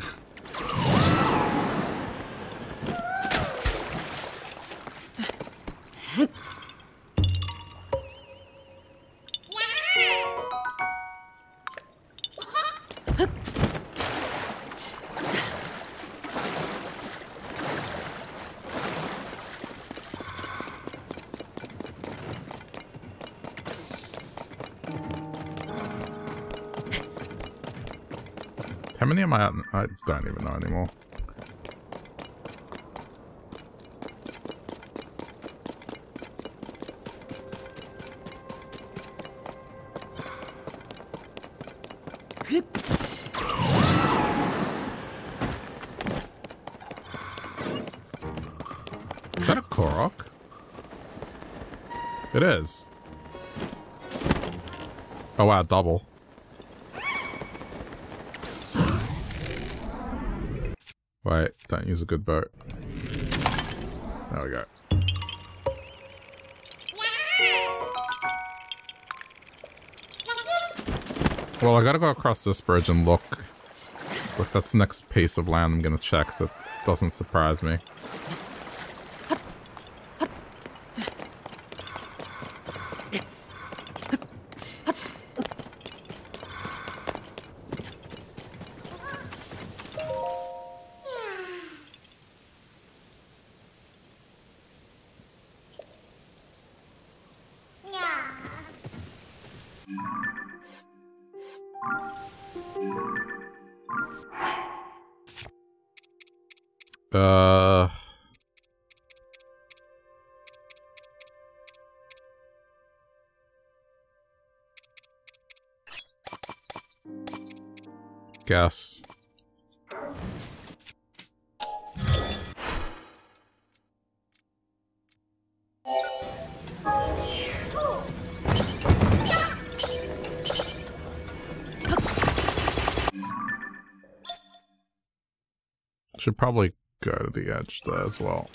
How many am I at? I don't even know anymore. Is that a Korok? It is. Oh wow, double. Wait, don't use a good boat. There we go. Well, I gotta go across this bridge and look. Look, that's the next piece of land I'm gonna check, so it doesn't surprise me. Guess. Should probably go to the edge there as well.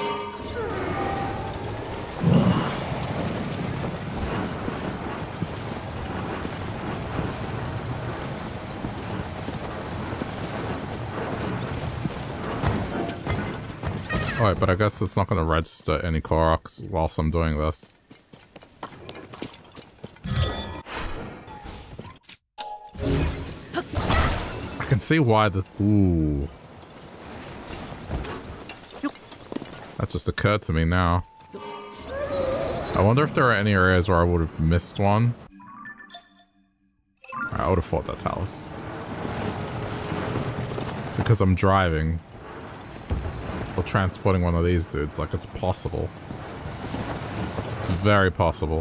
Alright, but I guess it's not going to register any Koroks whilst I'm doing this. I can see why the... Ooh. That just occurred to me now. I wonder if there are any areas where I would have missed one. I would have fought that Talus. Because I'm driving. Or transporting one of these dudes, like it's possible. It's very possible.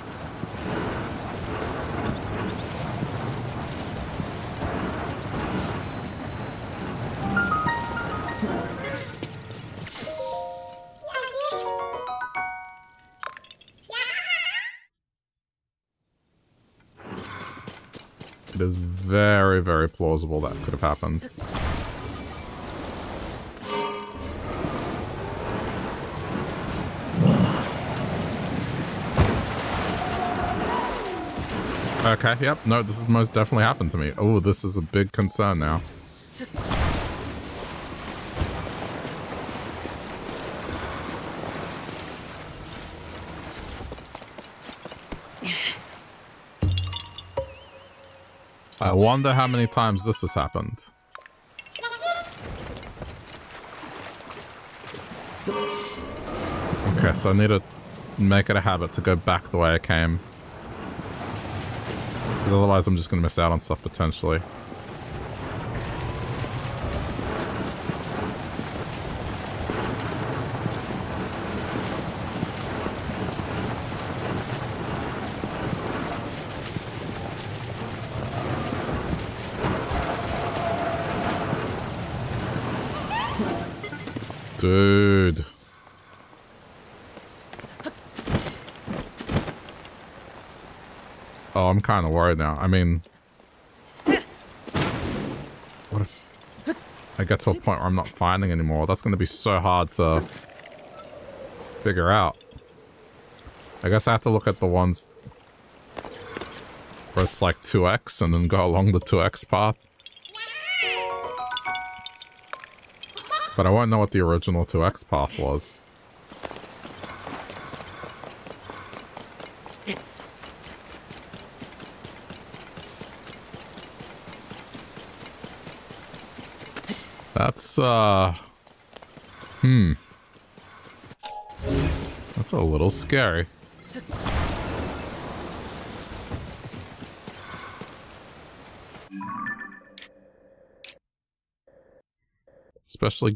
It is very, very plausible that could have happened. Okay, yep, no, this has most definitely happened to me. Oh, this is a big concern now. I wonder how many times this has happened. Okay, so I need to make it a habit to go back the way I came. Because otherwise I'm just going to miss out on stuff potentially. Dude. Oh, I'm kind of worried now. I mean, what if I get to a point where I'm not finding anymore? That's going to be so hard to figure out. I guess I have to look at the ones where it's like 2x and then go along the 2x path. But I won't know what the original 2x path was. That's, that's a little scary. Especially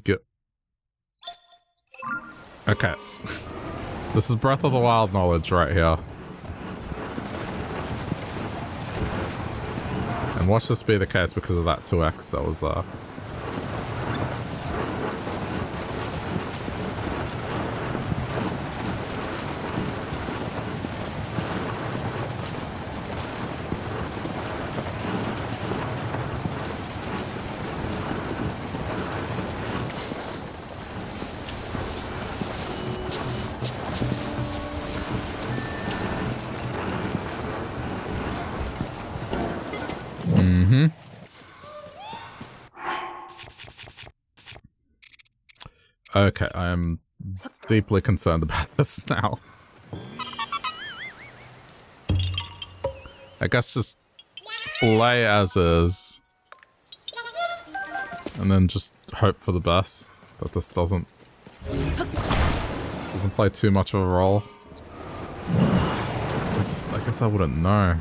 okay. This is Breath of the Wild knowledge right here. And watch this be the case because of that 2x that was there. Okay, I am deeply concerned about this now. I guess just play as is. And then just hope for the best that this doesn't play too much of a role. I guess I wouldn't know.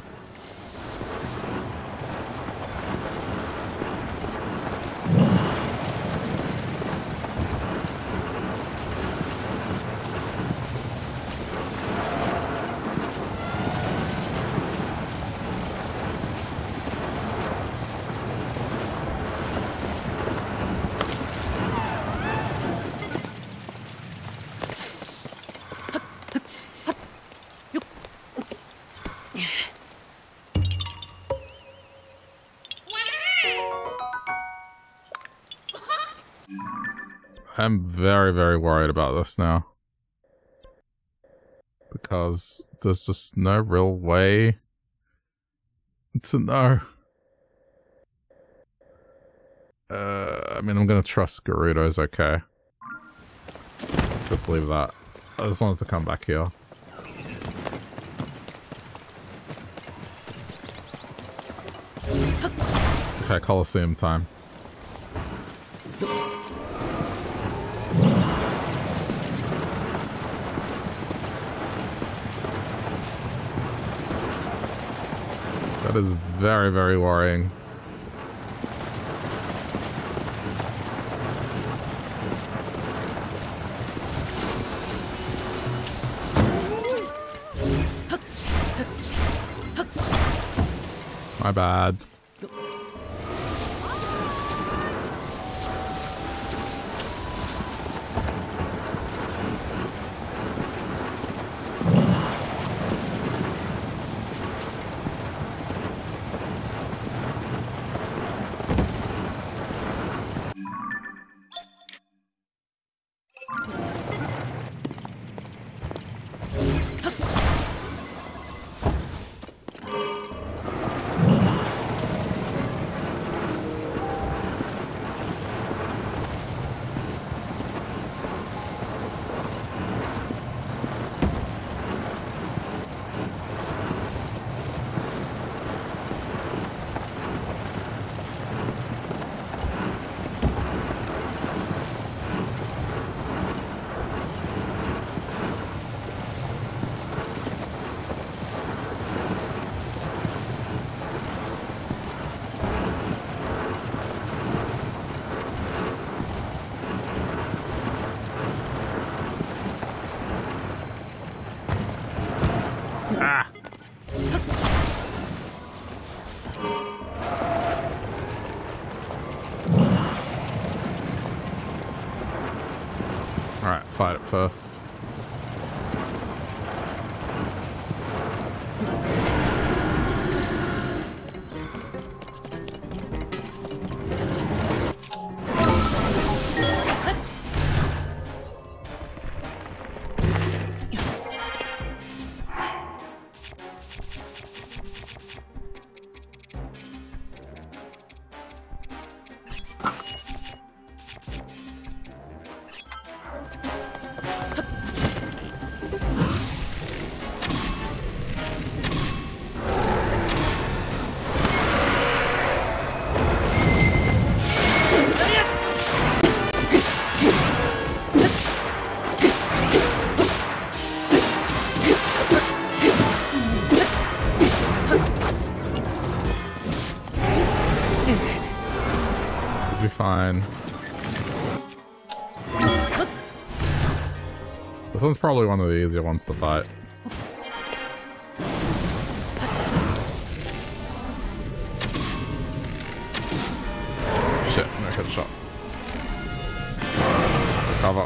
I'm very, very worried about this now. Because there's just no real way to know. I mean, I'm gonna trust Gerudo's okay. Let's just leave that. I just wanted to come back here. Okay, Colosseum time. That is very, very worrying. My bad. Alright, fight it first. Fine. This one's probably one of the easier ones to fight. Shit, no headshot. Cover.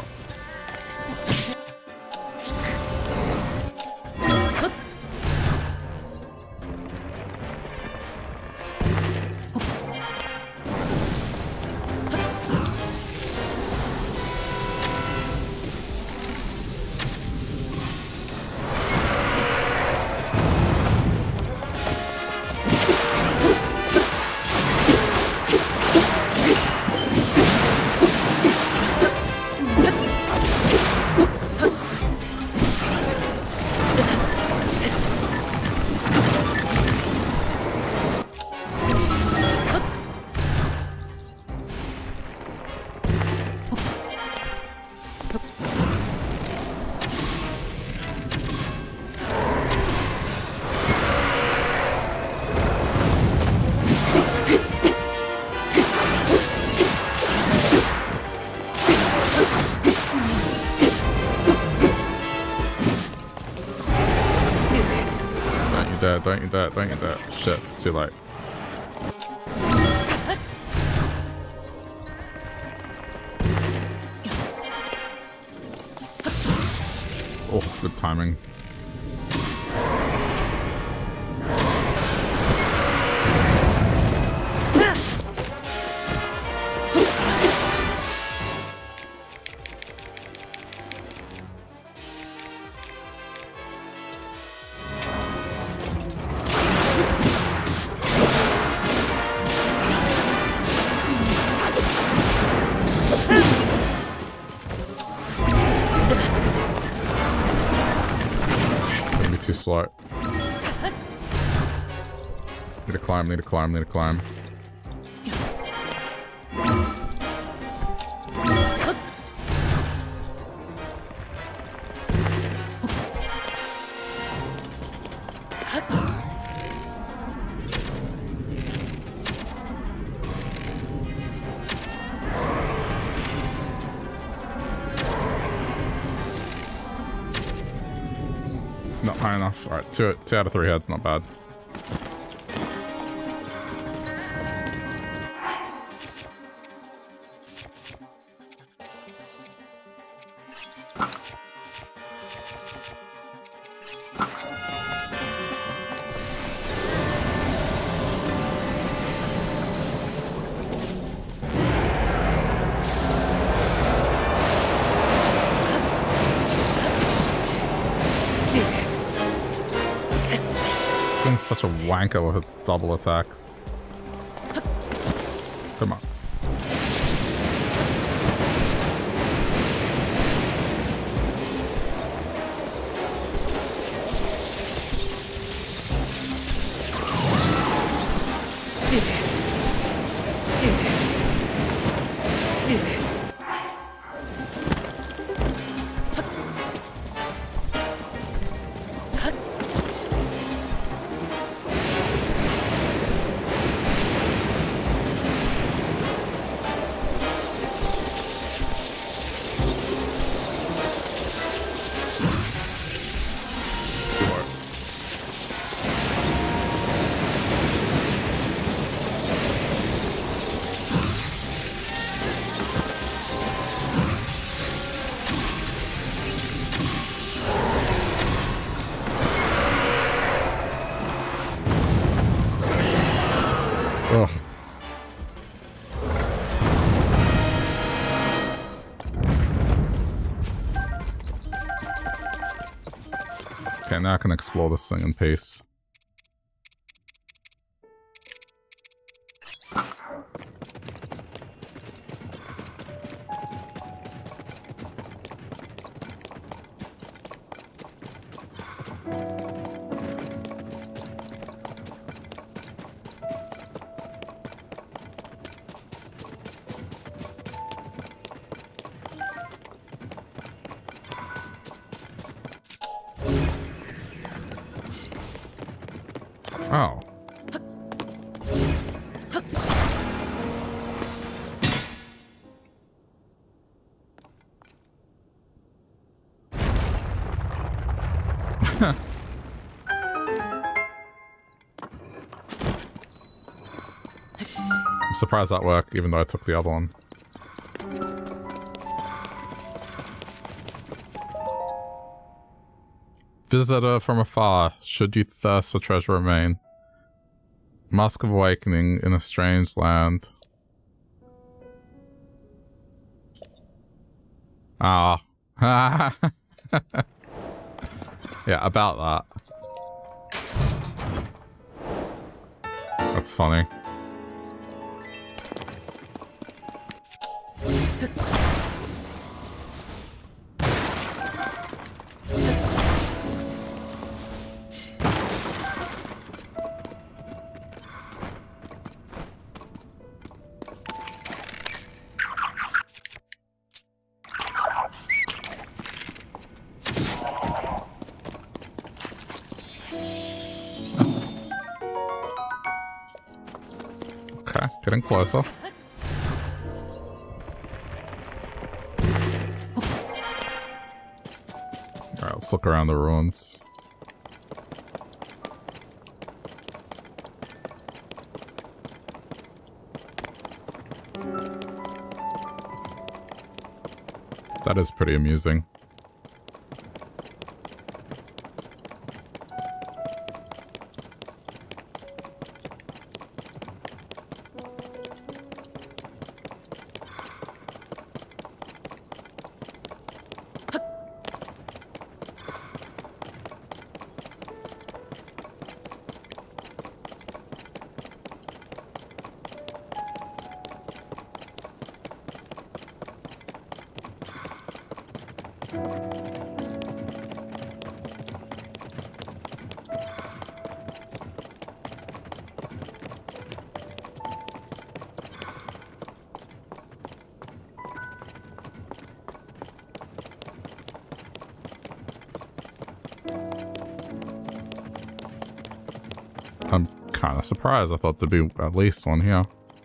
Don't you dare, don't you dare. Shit, it's too late. Oh, good timing. Too slow. Need to climb, need to climb, need to climb. Not high enough. Alright, two out of 3 heads, not bad. Such a wanker with its double attacks. Come on. Okay, now I can explore this thing in peace. Oh. I'm surprised that worked, even though I took the other one. Visitor from afar, should you thirst for treasure remain. Mask of Awakening in a strange land. Ah. Yeah, about that. That's funny. Getting closer. Alright, let's look around the ruins. That is pretty amusing. I'm kind of surprised. I thought there'd be at least one here.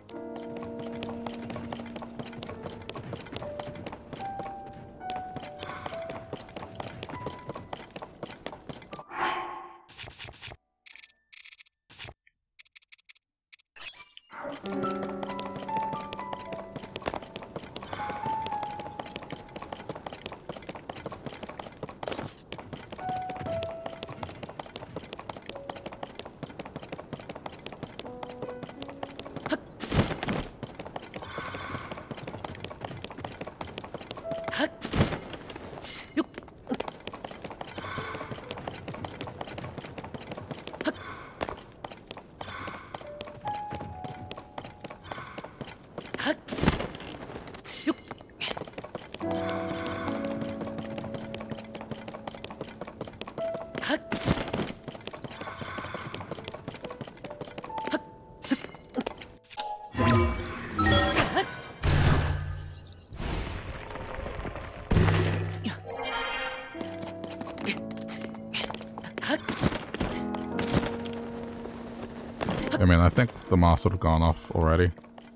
I mean, I think the mask would have gone off already.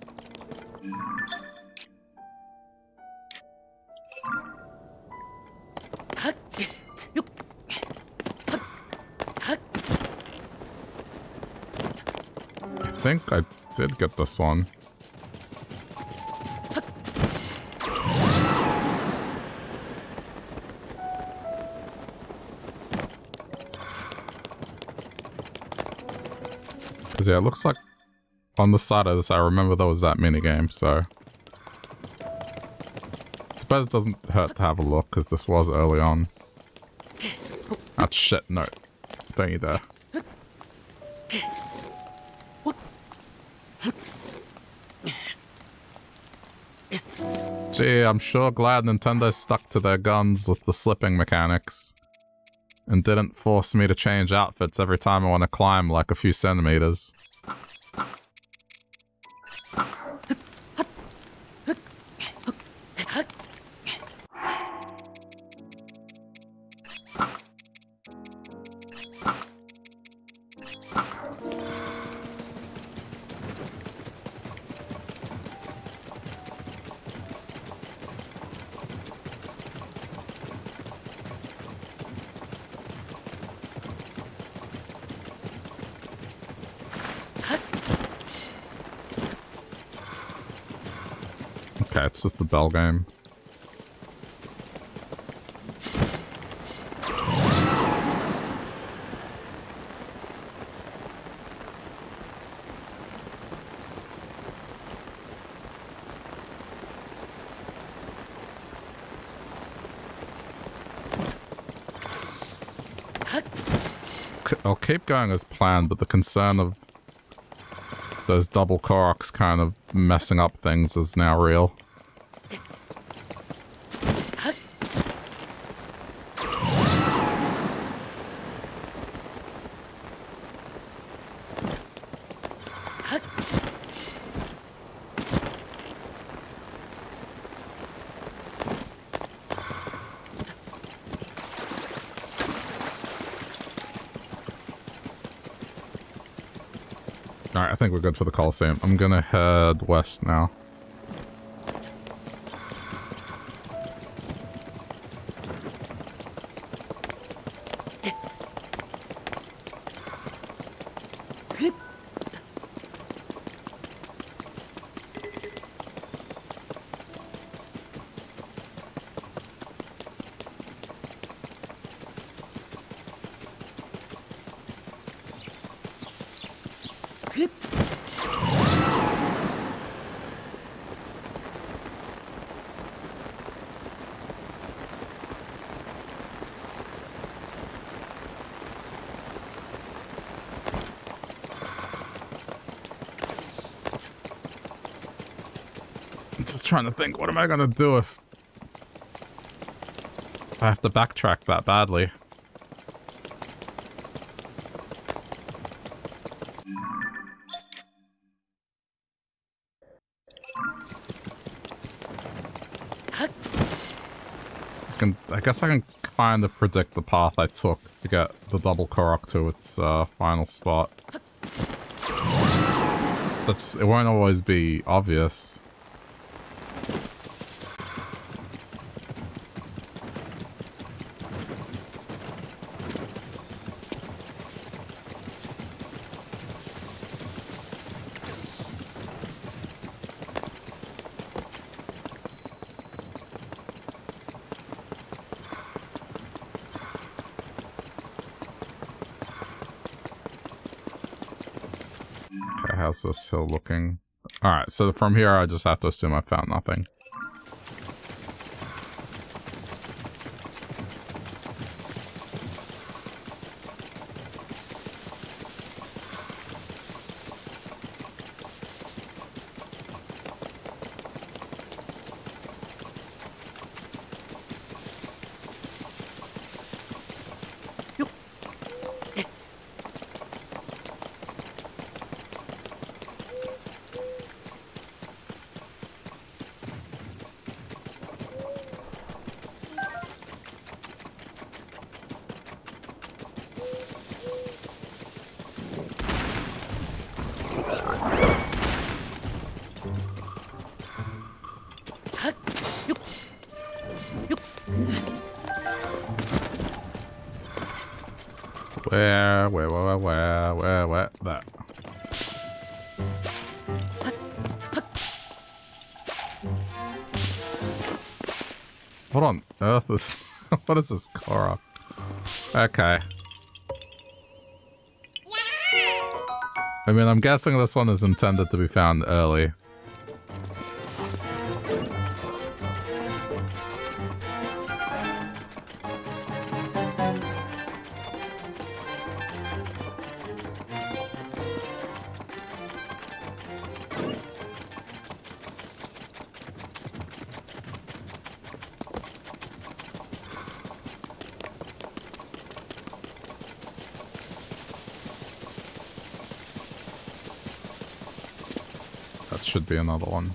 I think I did get this one. Yeah, it looks like on the side of this, I remember there was that minigame, so I suppose it doesn't hurt to have a look, because this was early on. Ah, shit, no. Don't you dare. Gee, I'm sure glad Nintendo stuck to their guns with the slipping mechanics. And didn't force me to change outfits every time I want to climb like a few centimeters. Okay, it's just the bell game. I'll keep going as planned, but the concern of those double Koroks kind of messing up things is now real. Alright, I think we're good for the Coliseum. I'm gonna head west now. Trying to think, what am I gonna do if I have to backtrack that badly? I guess I can kind of predict the path I took to get the double Korok to its final spot. It won't always be obvious. How's this hill looking? Alright, so from here I just have to assume I found nothing. Where, that. What on earth is, what is this Korok? Okay. I mean, I'm guessing this one is intended to be found early. should be another one.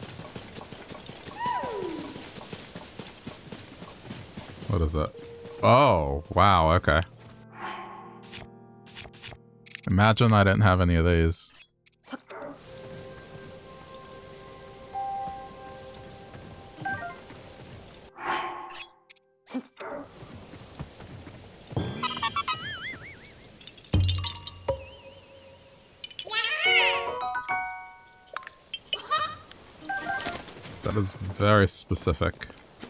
What is it? Oh, wow, okay. Imagine I didn't have any of these. That is very specific.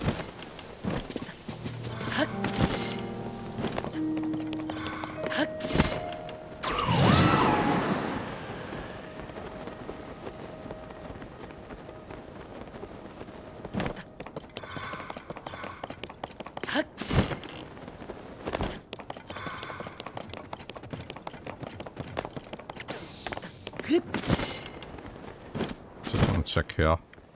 Just want to check here.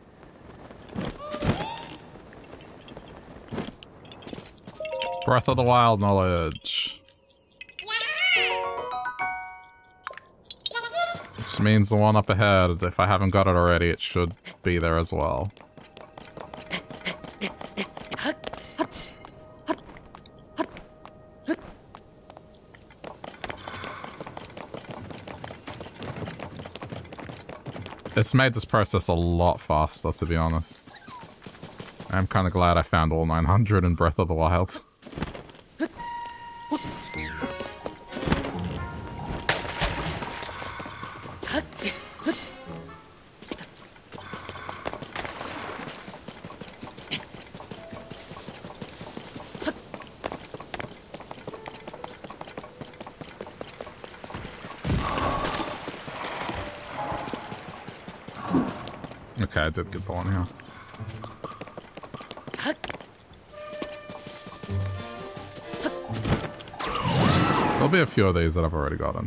Breath of the Wild knowledge. Which means the one up ahead, if I haven't got it already, it should be there as well. It's made this process a lot faster, to be honest. I'm kind of glad I found all 900 in Breath of the Wild. Okay, I did get the one here. There'll be a few of these that I've already gotten.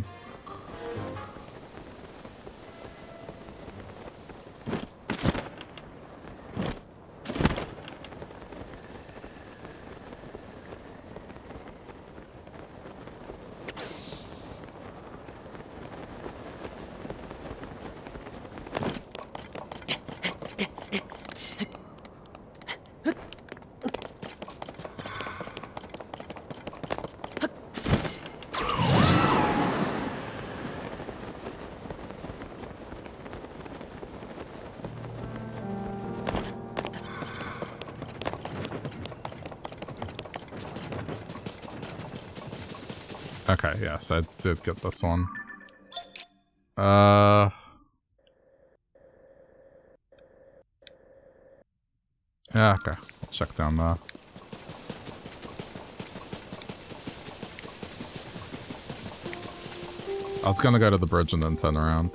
Okay, yes, I did get this one. Yeah, okay. Check down there. I was gonna go to the bridge and then turn around.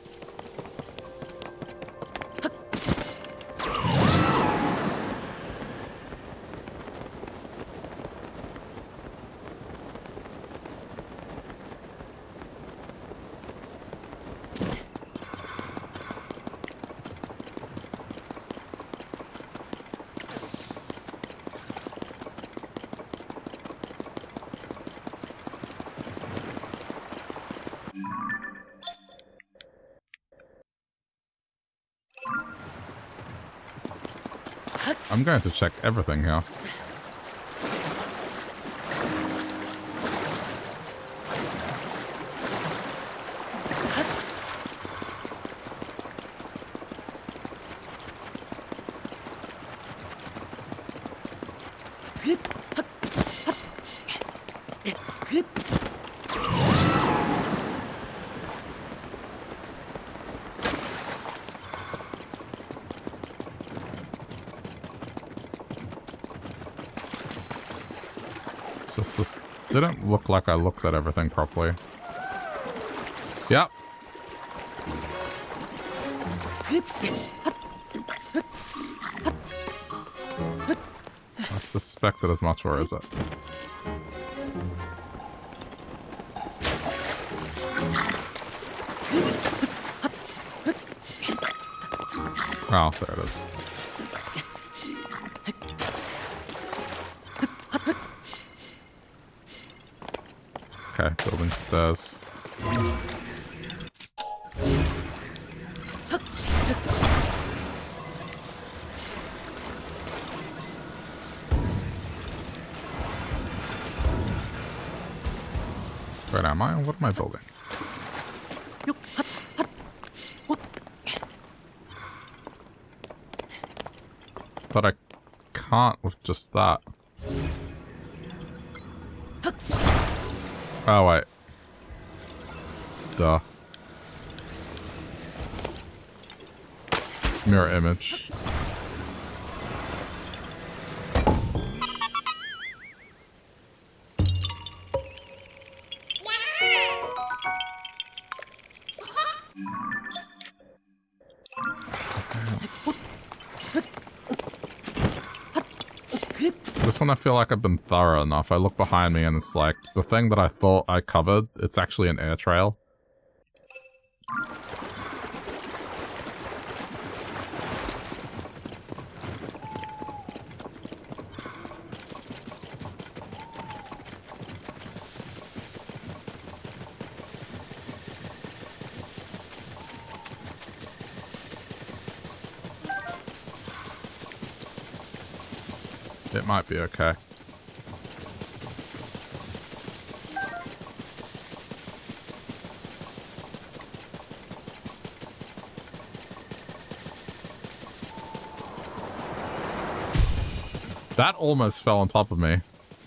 I'm going to check everything here. This didn't look like I looked at everything properly. Yep. I suspected as much, where is it? Oh, there it is. Okay, building stairs. Where am I? What am I building? But I can't with just that. Oh, wait. Duh. Mirror image. This one I feel like I've been thorough enough. I look behind me and it's like, the thing that I thought I covered, it's actually an air trail. It might be okay. That almost fell on top of me.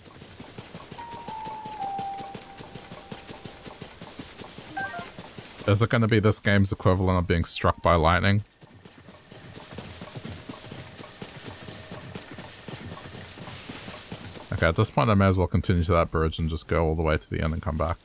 Is it going to be this game's equivalent of being struck by lightning? Okay, at this point I may as well continue to that bridge and just go all the way to the end and come back.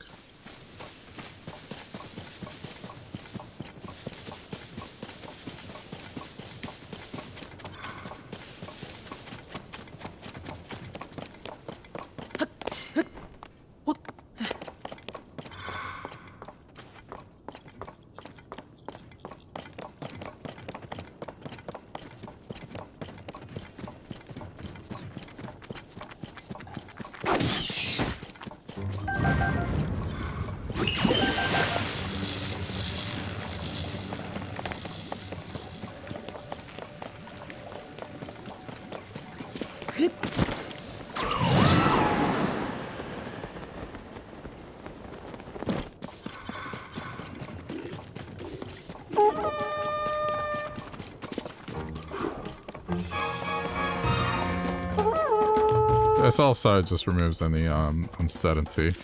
This also just removes any uncertainty.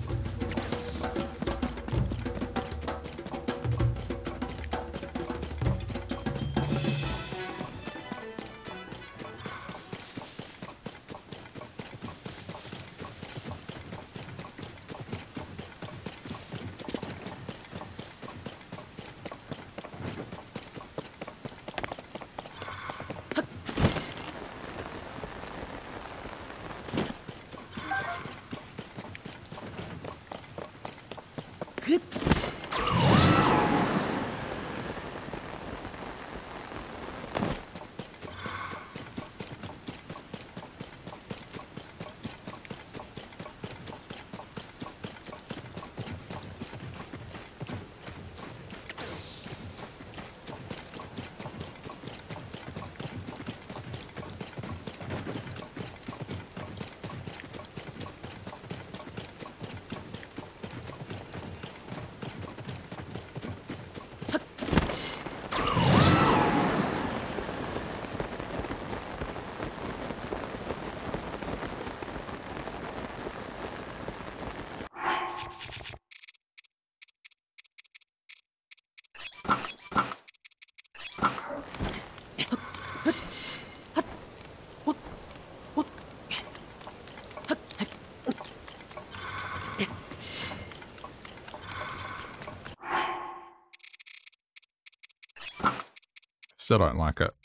Still don't like it.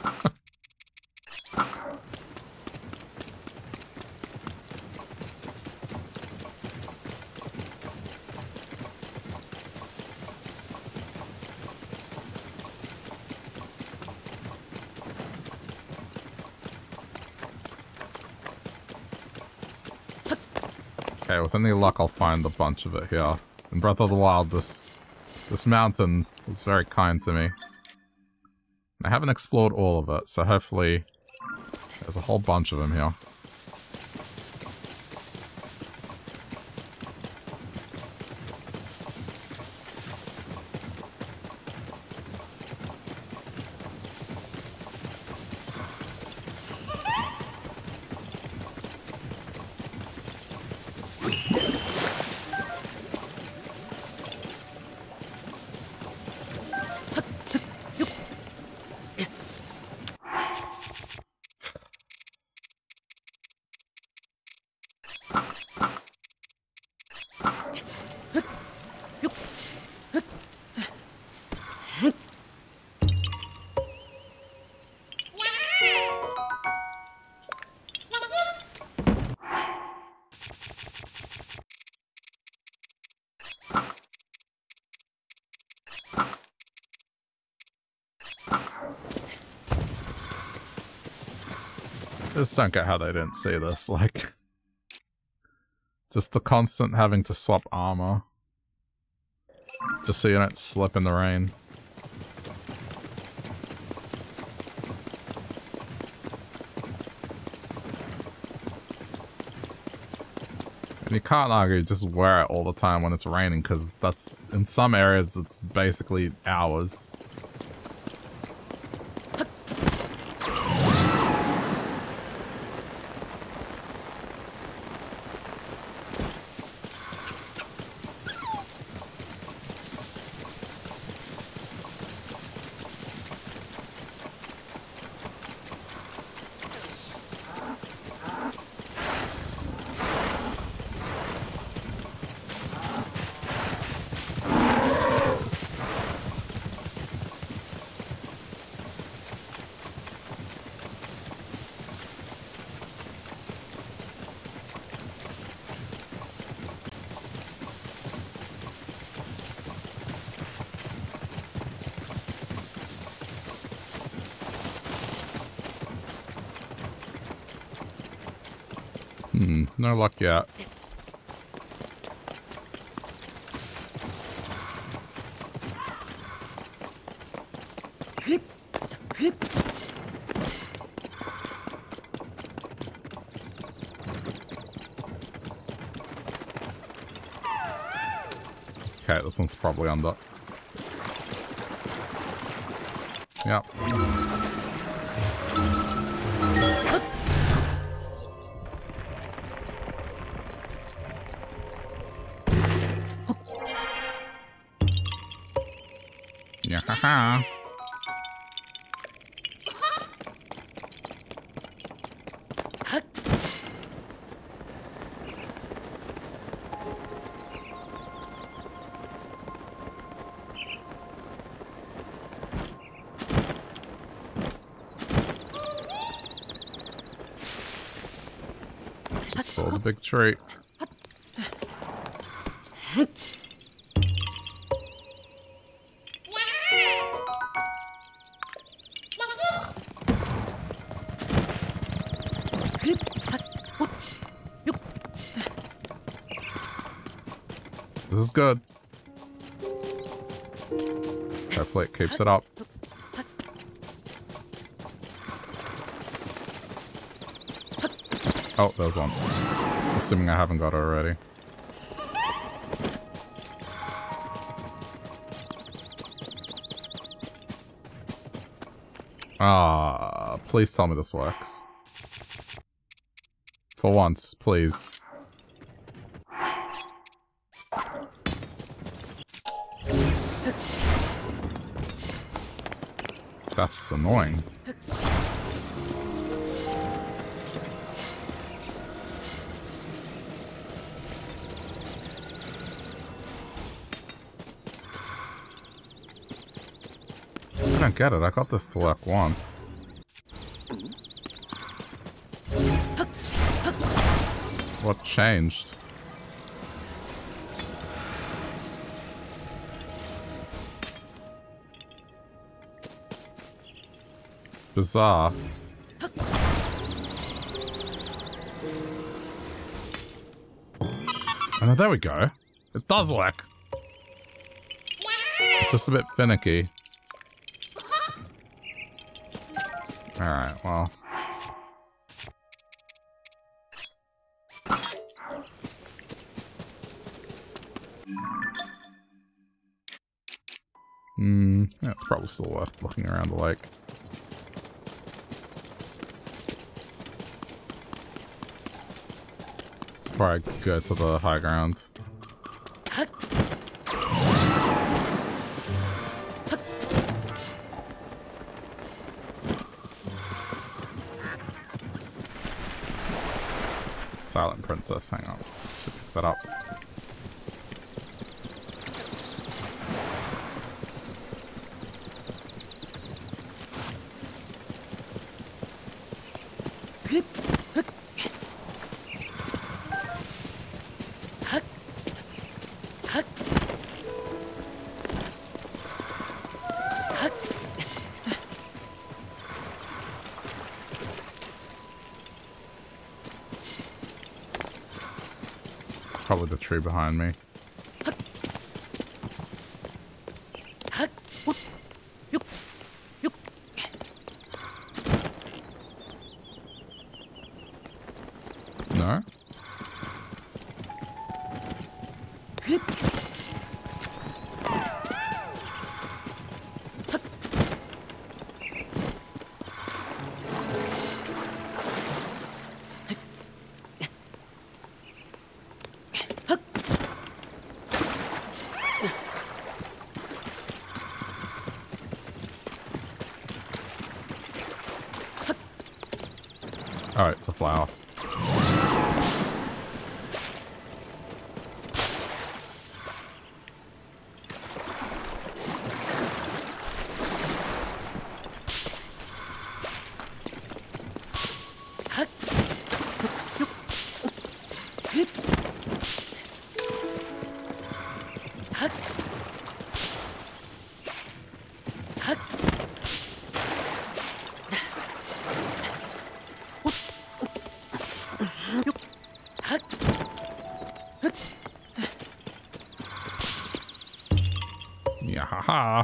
Okay, with any luck I'll find a bunch of it here. In Breath of the Wild, this mountain was very kind to me. I haven't explored all of it, so hopefully there's a whole bunch of them here. just don't get how they didn't see this. Like, just the constant having to swap armor. Just so you don't slip in the rain. And you can't argue, just wear it all the time when it's raining, because that's, in some areas, it's basically hours. No luck yet. Okay, this one's probably under. Yep. Yeah. Just saw the big tree. This is good. Hopefully it keeps it up. Oh, there's one. Assuming I haven't got it already. Ah, please tell me this works. For once, please. That's just annoying. I don't get it. I got this to work once. What changed? Bizarre. Oh, there we go. It does work. It's just a bit finicky. Alright, well. Yeah, it's probably still worth looking around the lake. Before I go to the high ground. Silent Princess, hang on. Should pick that up. probably the tree behind me. No? Oh, it's a flower. Yeah, haha.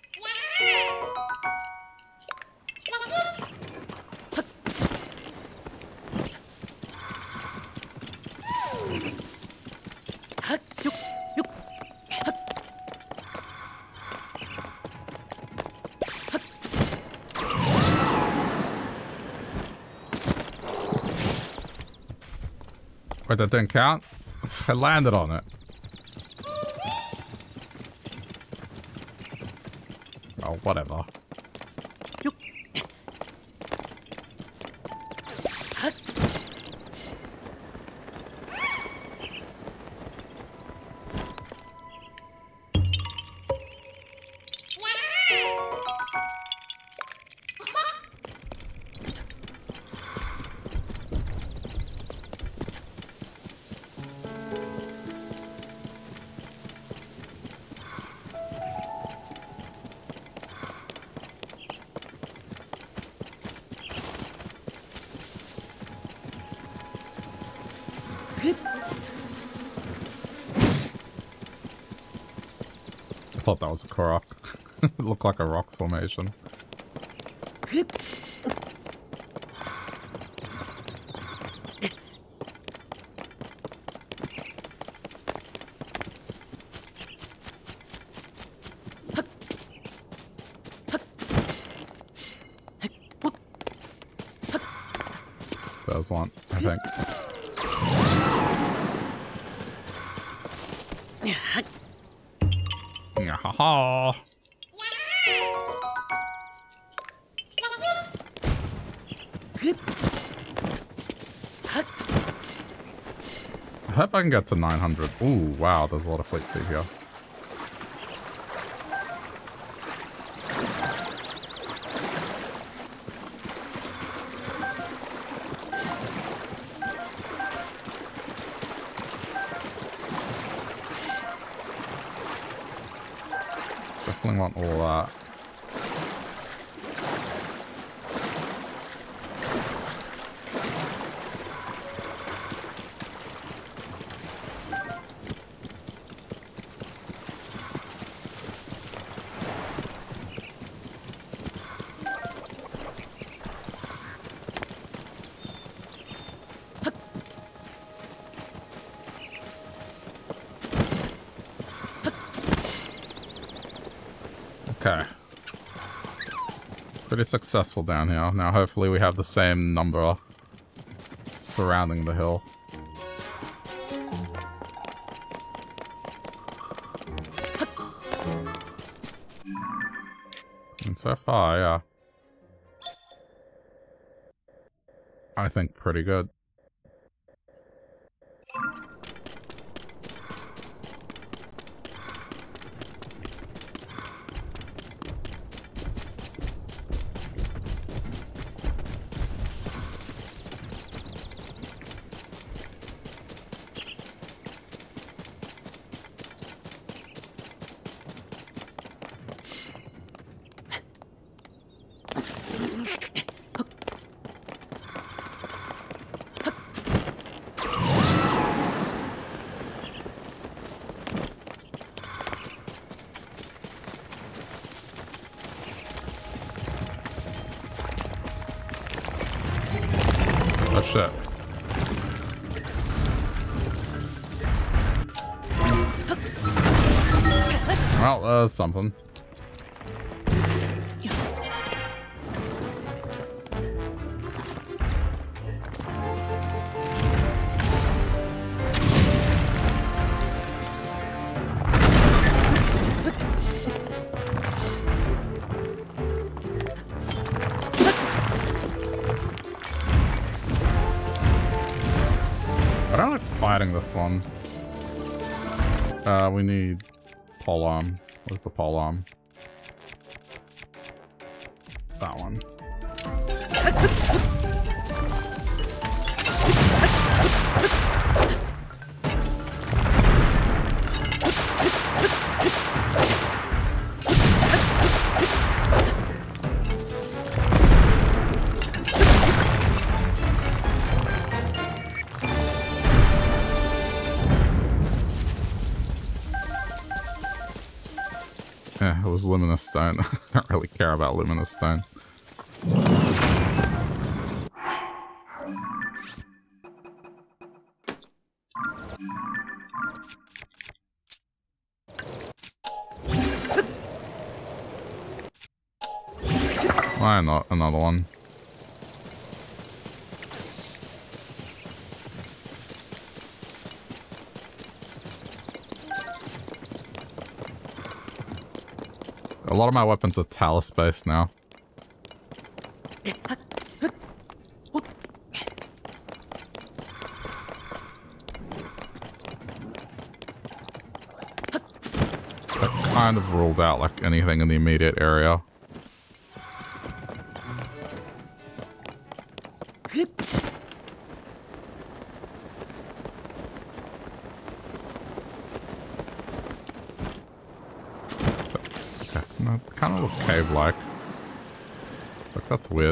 Wait, that didn't count? I landed on it. Oh, whatever. I thought that was a Korok. It looked like a rock formation. There's one, I think. Yeah, haha. I hope I can get to 900. Ooh, wow, there's a lot of fleet seed here. Definitely want all that. Okay. Pretty successful down here. Now hopefully we have the same number surrounding the hill. And so far, yeah. I think pretty good. Oh shit. Well, there's something. I don't like fighting this one. We need polearm. Where's the polearm? That one. Yeah, it was Luminous Stone. I don't really care about Luminous Stone. Why not another one? A lot of my weapons are Talus based now. That kind of ruled out like anything in the immediate area. Kind of look cave-like. It's like, that's weird.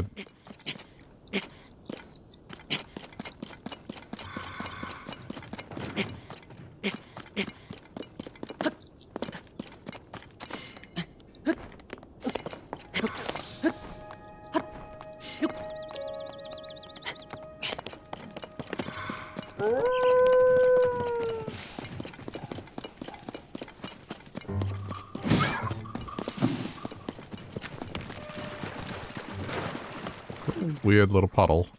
Weird little puddle.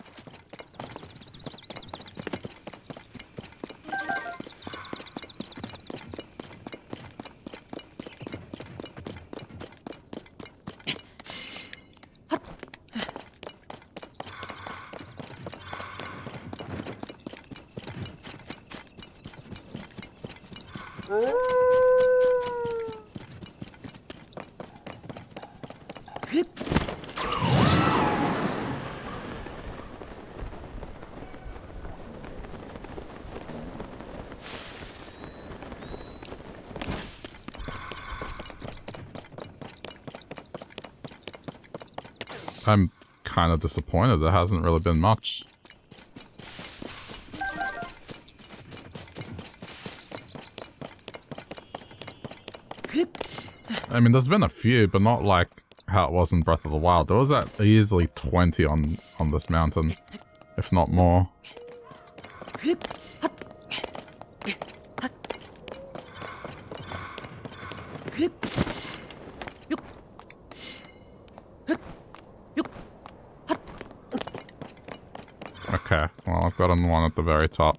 I'm kind of disappointed there hasn't really been much. I mean, there's been a few, but not like how it was in Breath of the Wild. There was at easily 20 on this mountain, if not more. Okay, well, I've got one at the very top.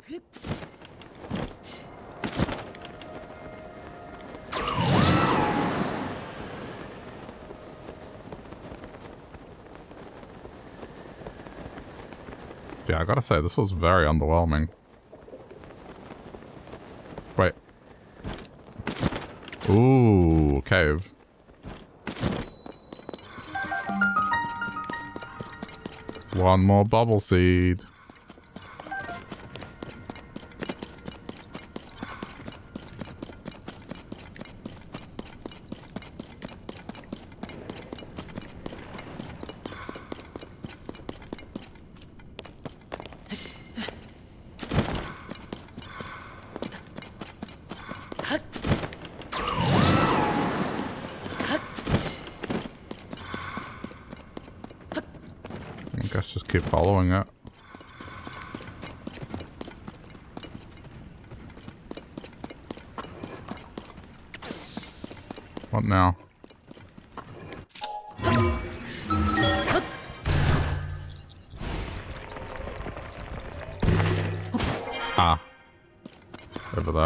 Yeah, I gotta say, this was very underwhelming. Wait. Ooh, cave. One more bubble seed. Just keep following it. What now? Ah. Over there.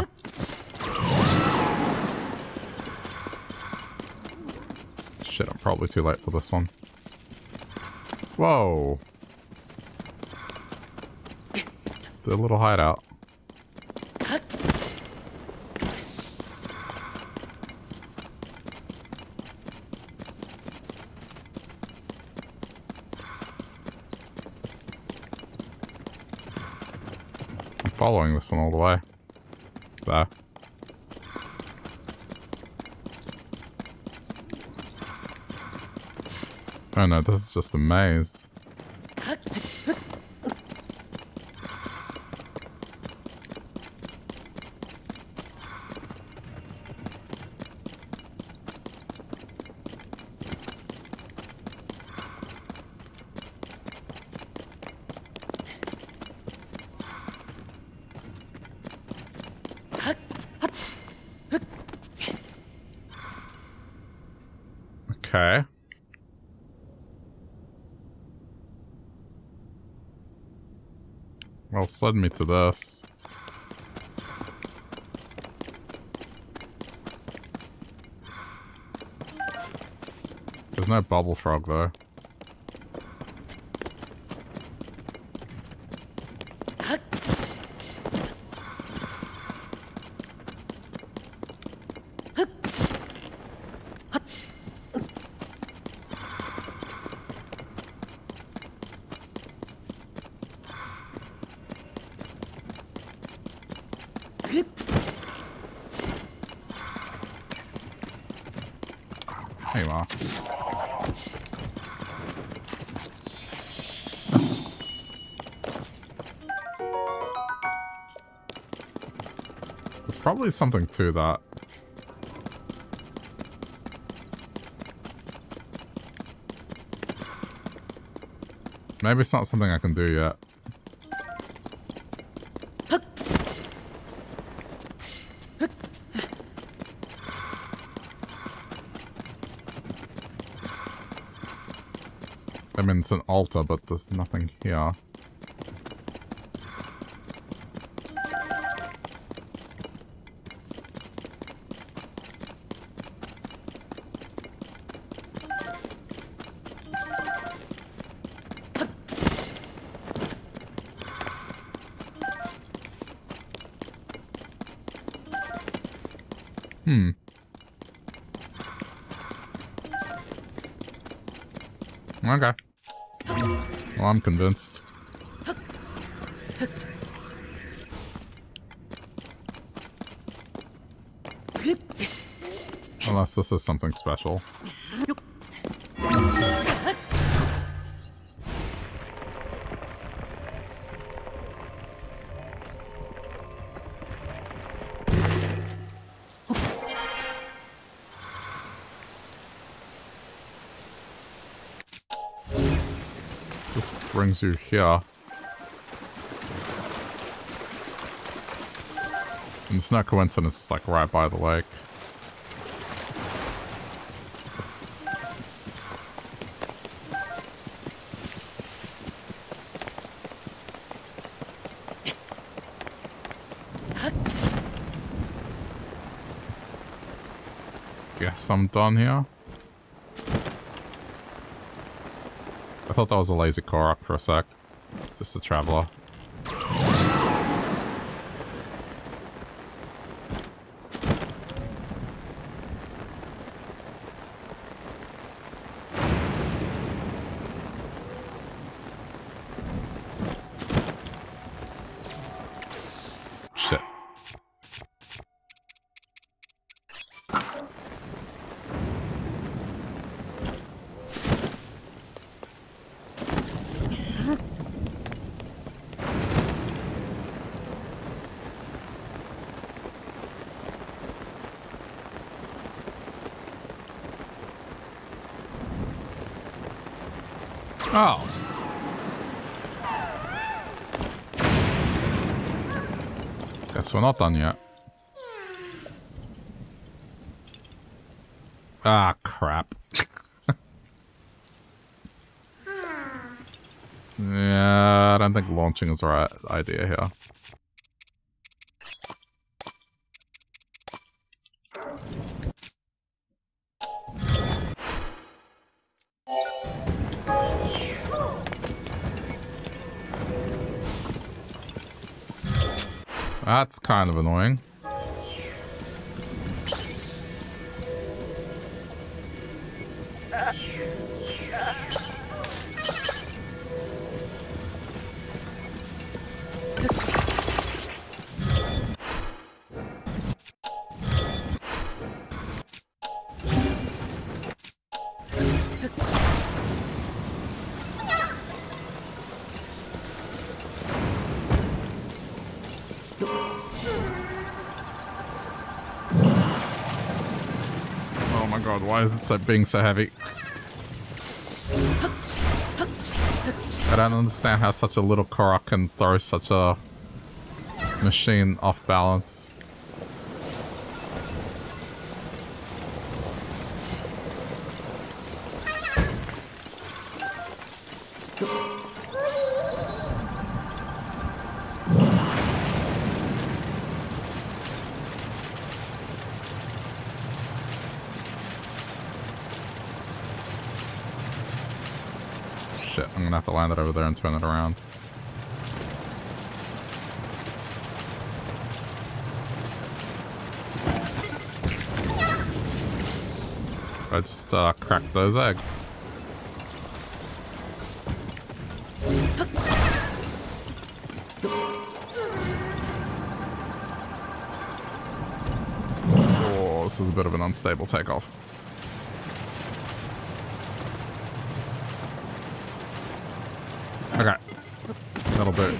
Shit, I'm probably too late for this one. Whoa. The little hideout. I'm following this one all the way. There. Oh no, this is just a maze. Okay. Well, it's led me to this. There's no bubble frog, though. There you are. There's probably something to that. Maybe it's not something I can do yet. I mean, it's an altar, but there's nothing here. Okay. Well, I'm convinced. Unless this is something special. This brings you here. And it's no coincidence it's like right by the lake. Guess I'm done here. I thought that was a lazy Korok for a sec. Just a traveler. Shit. Oh. Guess we're not done yet. Ah, crap. Yeah, I don't think launching is the right idea here. That's kind of annoying. Why is it being so heavy? I don't understand how such a little Korok can throw such a machine off balance. I'm gonna have to land it over there and turn it around. I just cracked those eggs. Oh, this is a bit of an unstable takeoff. Okay. That'll do.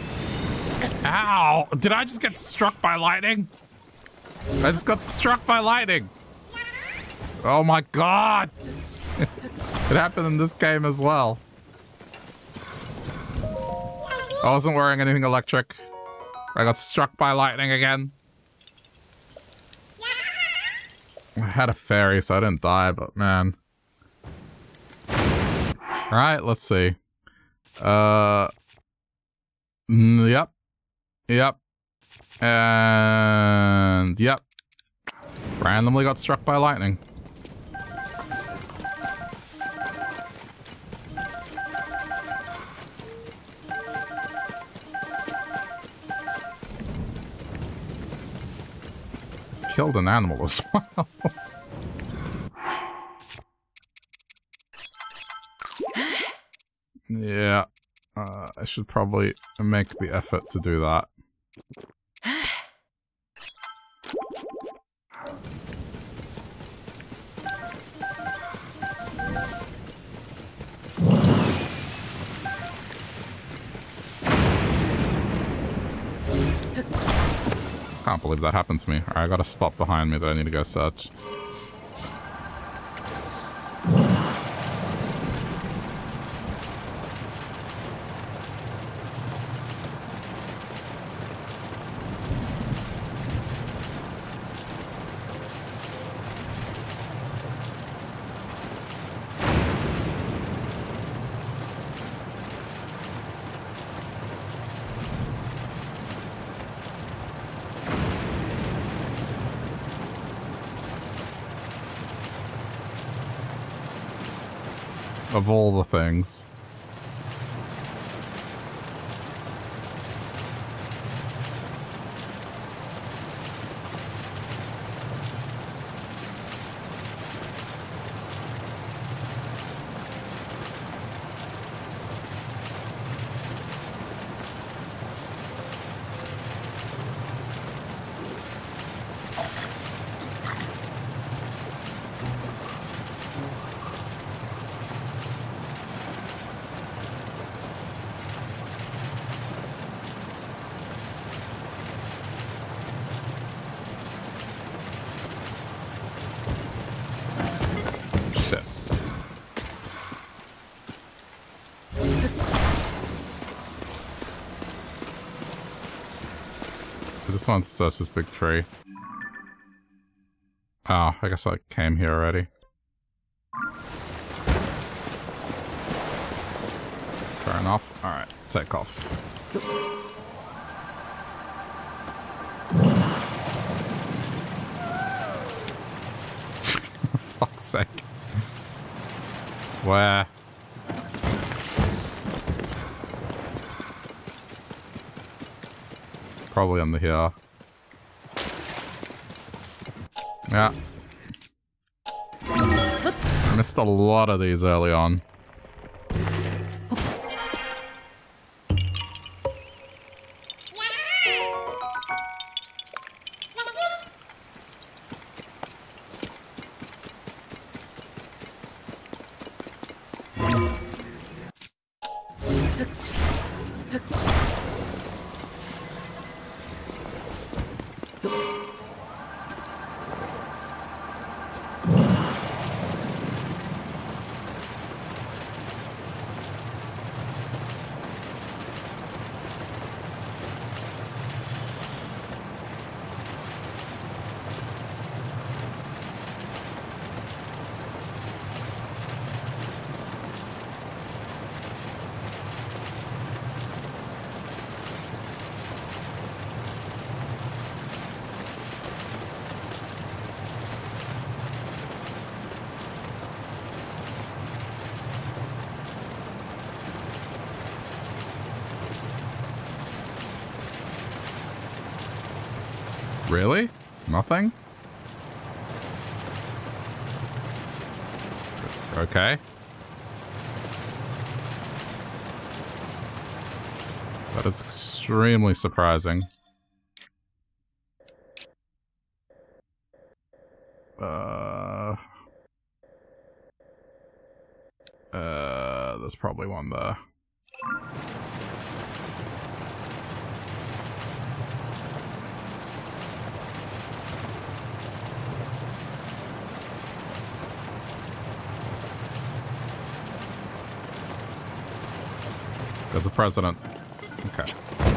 Ow! Did I just get struck by lightning? I just got struck by lightning! Oh my god! It happened in this game as well. I wasn't wearing anything electric. I got struck by lightning again. I had a fairy, so I didn't die, but man. Alright, let's see. Yep. Yep. And yep. Randomly got struck by lightning. Killed an animal as well. Yeah. I should probably make the effort to do that. Can't believe that happened to me. Alright, I got a spot behind me that I need to go search. Of all the things. I just wanted to search this big tree. Oh, I guess I came here already. Sign off. Alright, take off. For fuck's sake. Where? Probably under here. Yeah. I missed a lot of these early on. Really? Nothing? Okay. That is extremely surprising. There's probably one there. There's a president. Okay.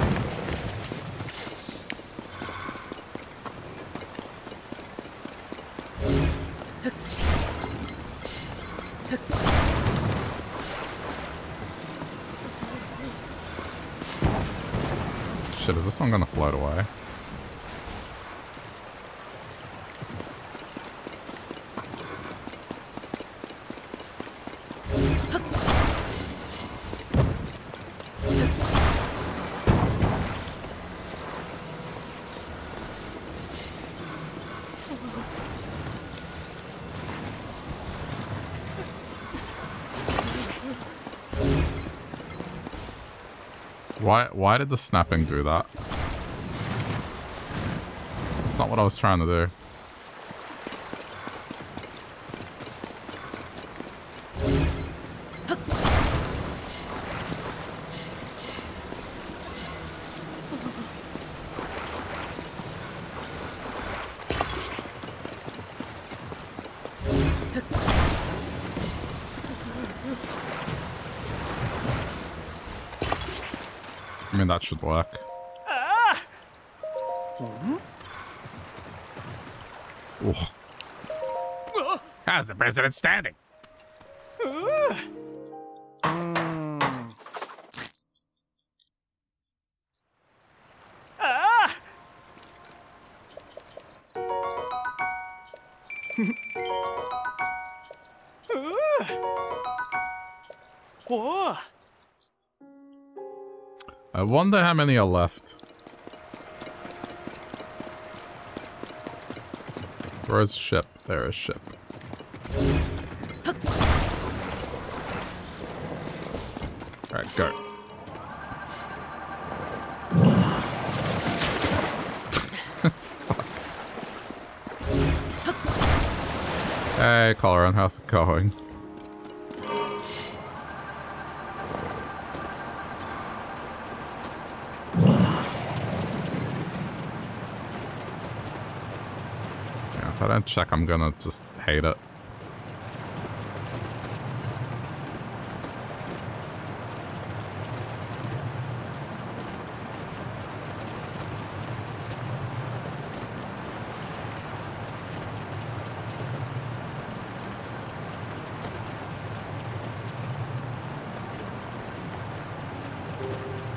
Shit, is this one gonna float away? Why did the snapping do that? That's not what I was trying to do. I mean, that should work. Oof. How's the president standing? I wonder how many are left. Where's ship? There is ship. Alright, go. Hey, Coloran, how's it going? If I don't check, I'm gonna just hate it.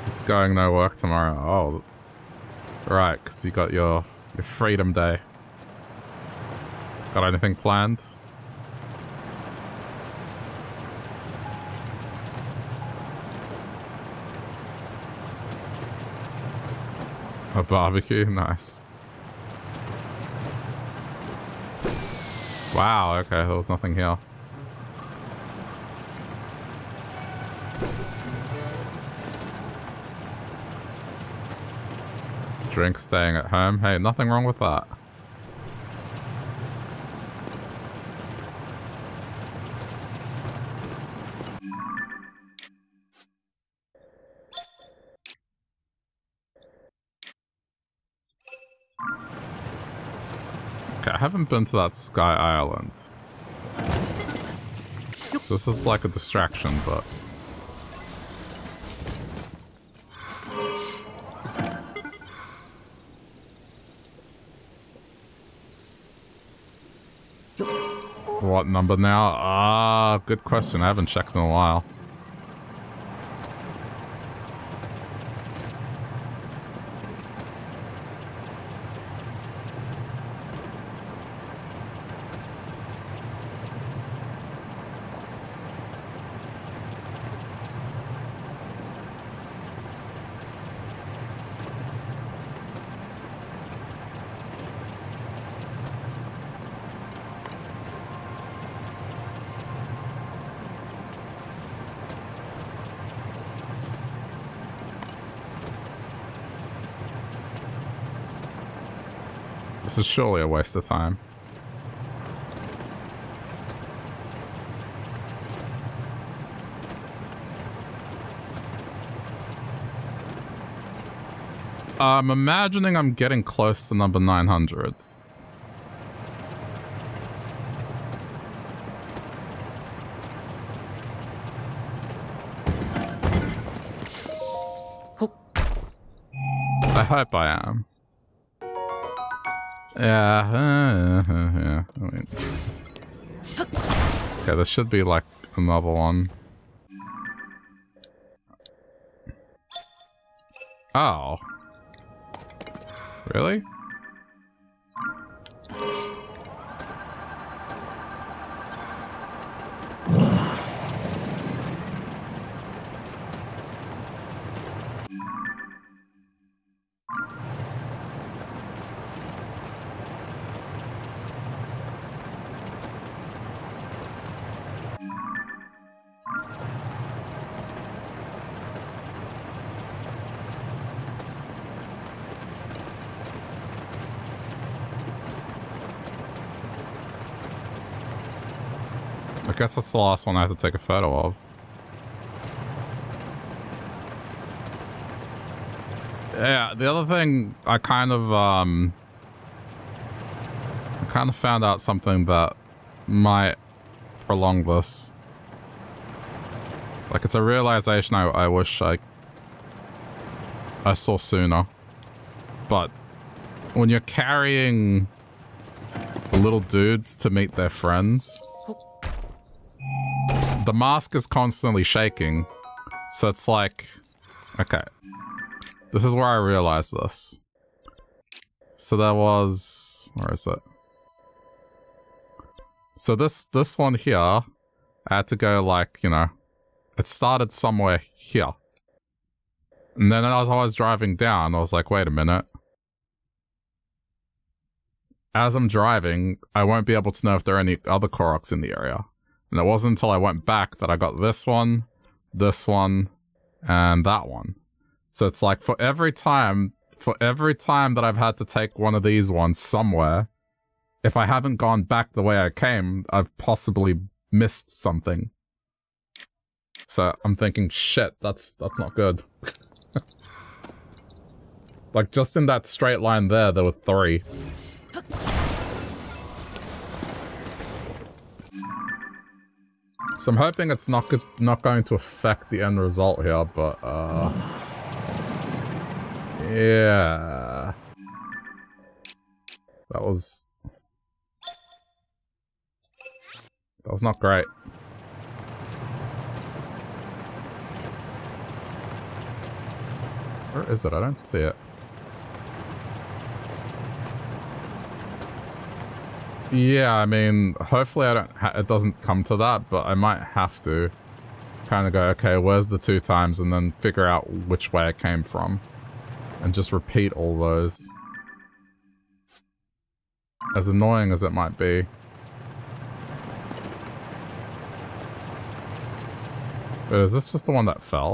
It's going no work tomorrow. Oh, right, because you got your Freedom Day. Got anything planned? A barbecue? Nice. Wow, okay, there was nothing here. Drink staying at home. Hey, nothing wrong with that. Okay, I haven't been to that Sky Island. So this is like a distraction, but... What number now? Ah, good question. I haven't checked in a while. This is surely a waste of time. I'm imagining I'm getting close to number 900. I hope I am. Yeah, yeah. I mean. Okay, there should be like another one. Oh. Really? I guess that's the last one I have to take a photo of. Yeah, the other thing I kind of found out something that might prolong this. Like, it's a realization I wish I saw sooner. But when you're carrying the little dudes to meet their friends, the mask is constantly shaking. So it's like, okay, this is where I realized this. So there was, where is it? So this one here, I had to go like, you know, it started somewhere here. And then as I was driving down, I was like, wait a minute. As I'm driving, I won't be able to know if there are any other Koroks in the area. And it wasn't until I went back that I got this one, and that one. So it's like for every time that I've had to take one of these ones somewhere, if I haven't gone back the way I came, I've possibly missed something. So I'm thinking, shit, that's not good. Like just in that straight line there were 3. So I'm hoping it's not going to affect the end result here, but yeah, that was not great. Where is it? I don't see it. Yeah, I mean, hopefully I don't it doesn't come to that, but I might have to kind of go, okay, where's the 2 times, and then figure out which way it came from. And just repeat all those. As annoying as it might be. Wait, is this just the one that fell?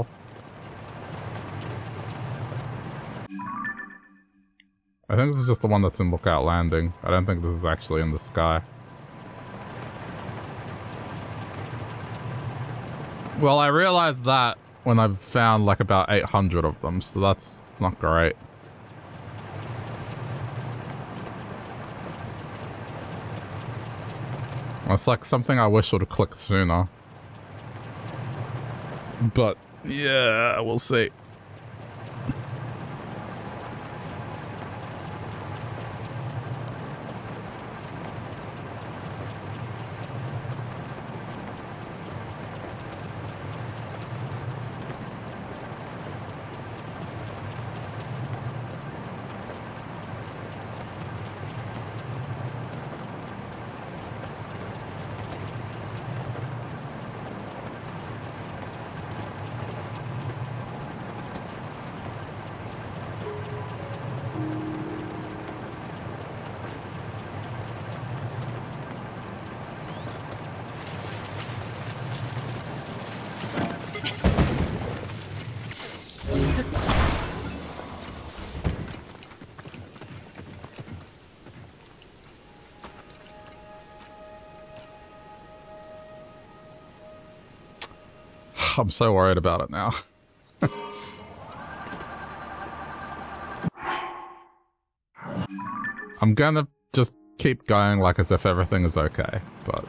I think this is just the one that's in Lookout Landing. I don't think this is actually in the sky. Well, I realized that when I've found like about 800 of them, so it's not great. It's like something I wish would have clicked sooner. But, yeah, we'll see. I'm so worried about it now. I'm gonna just keep going like as if everything is okay, but...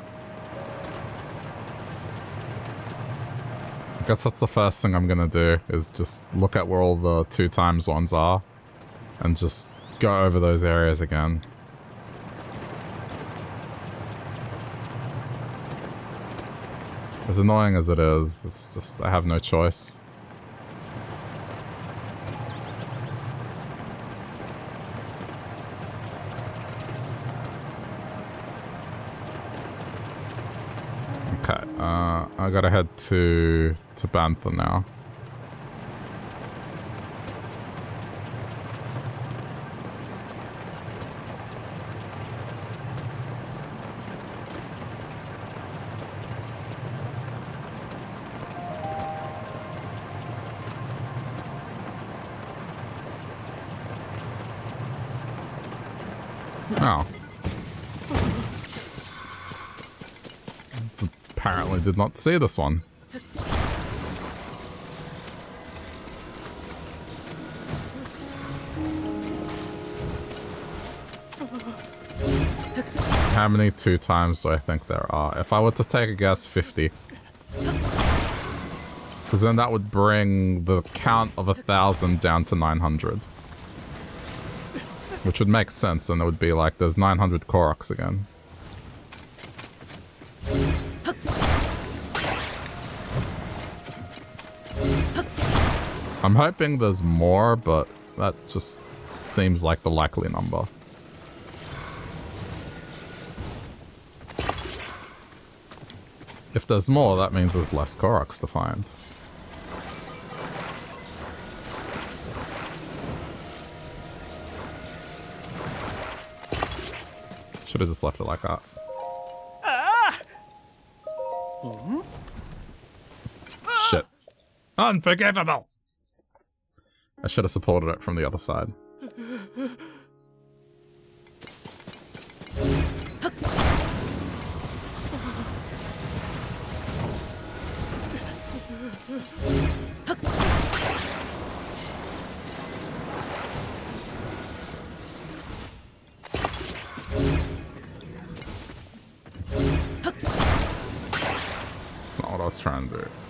I guess that's the first thing I'm gonna do, is just look at where all the 2 times ones are, and just go over those areas again. As annoying as it is, it's just, I have no choice. Okay, I gotta head to Bantha now. Oh. Apparently did not see this one. How many 2 times do I think there are? If I were to take a guess, 50. Because then that would bring the count of 1,000 down to 900. Which would make sense, and it would be like, there's 900 Koroks again. I'm hoping there's more, but that just seems like the likely number. If there's more, that means there's less Koroks to find. Should have just left it like that. Shit. Unforgivable! I should have supported it from the other side. That's not what I was trying to do.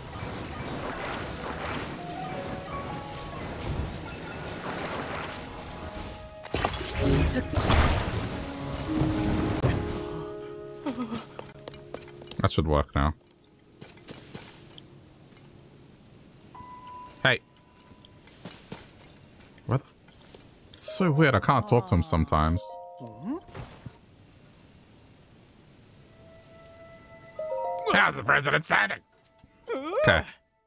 That should work now. Hey. What? It's so weird, I can't talk to him sometimes. How's the president sounding? Okay.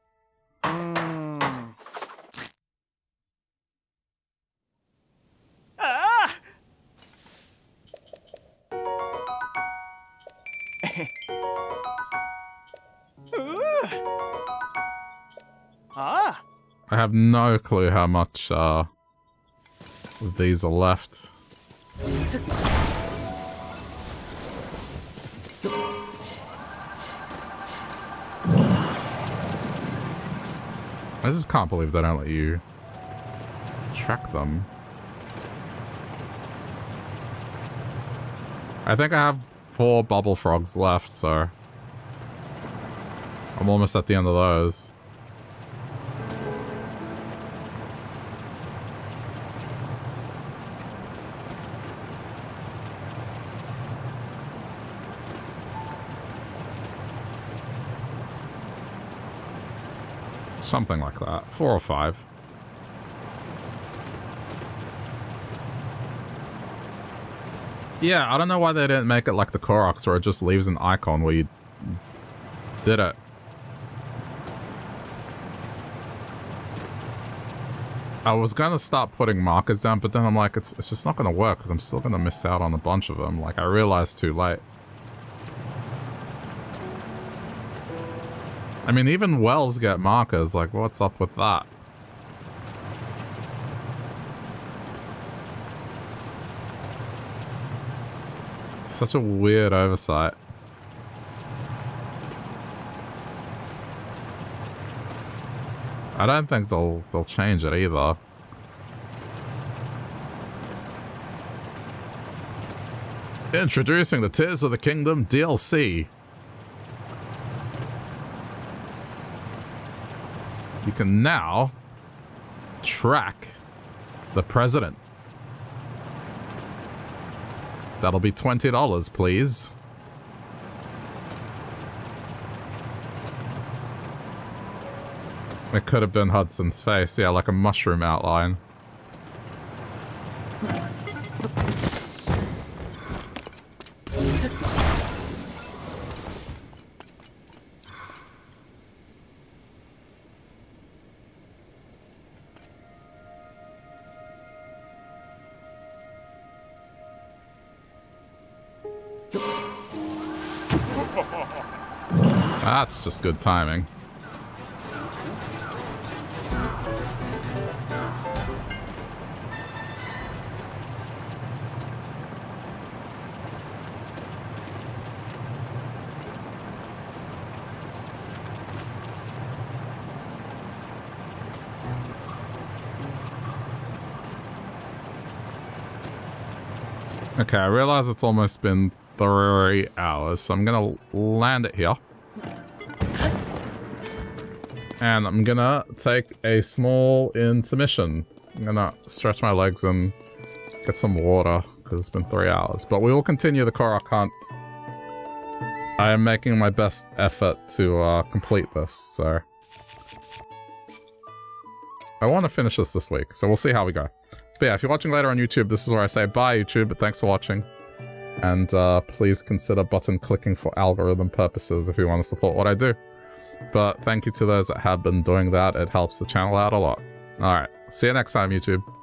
I have no clue how much these are left. I just can't believe they don't let you track them. I think I have 4 bubble frogs left, so I'm almost at the end of those. Something like that. 4 or 5. Yeah, I don't know why they didn't make it like the Koroks where it just leaves an icon where you did it. I was gonna start putting markers down, but then I'm like, it's just not gonna work because I'm still gonna miss out on a bunch of them. Like, I realized too late. I mean, even wells get markers. Like, what's up with that? Such a weird oversight. I don't think they'll change it either. Introducing the Tears of the Kingdom DLC. You can now track the president. That'll be $20, please. It could have been Hudson's face. Yeah, like a mushroom outline. That's just good timing. Okay, I realize it's almost been 3 hours, so I'm gonna land it here. And I'm gonna take a small intermission. I'm gonna stretch my legs and get some water, because it's been 3 hours. But we will continue the Korok hunt. I am making my best effort to complete this, so... I want to finish this week, so we'll see how we go. But yeah, if you're watching later on YouTube, this is where I say bye, YouTube, but thanks for watching. And please consider button clicking for algorithm purposes if you want to support what I do. But thank you to those that have been doing that. It helps the channel out a lot. Alright, see you next time, YouTube.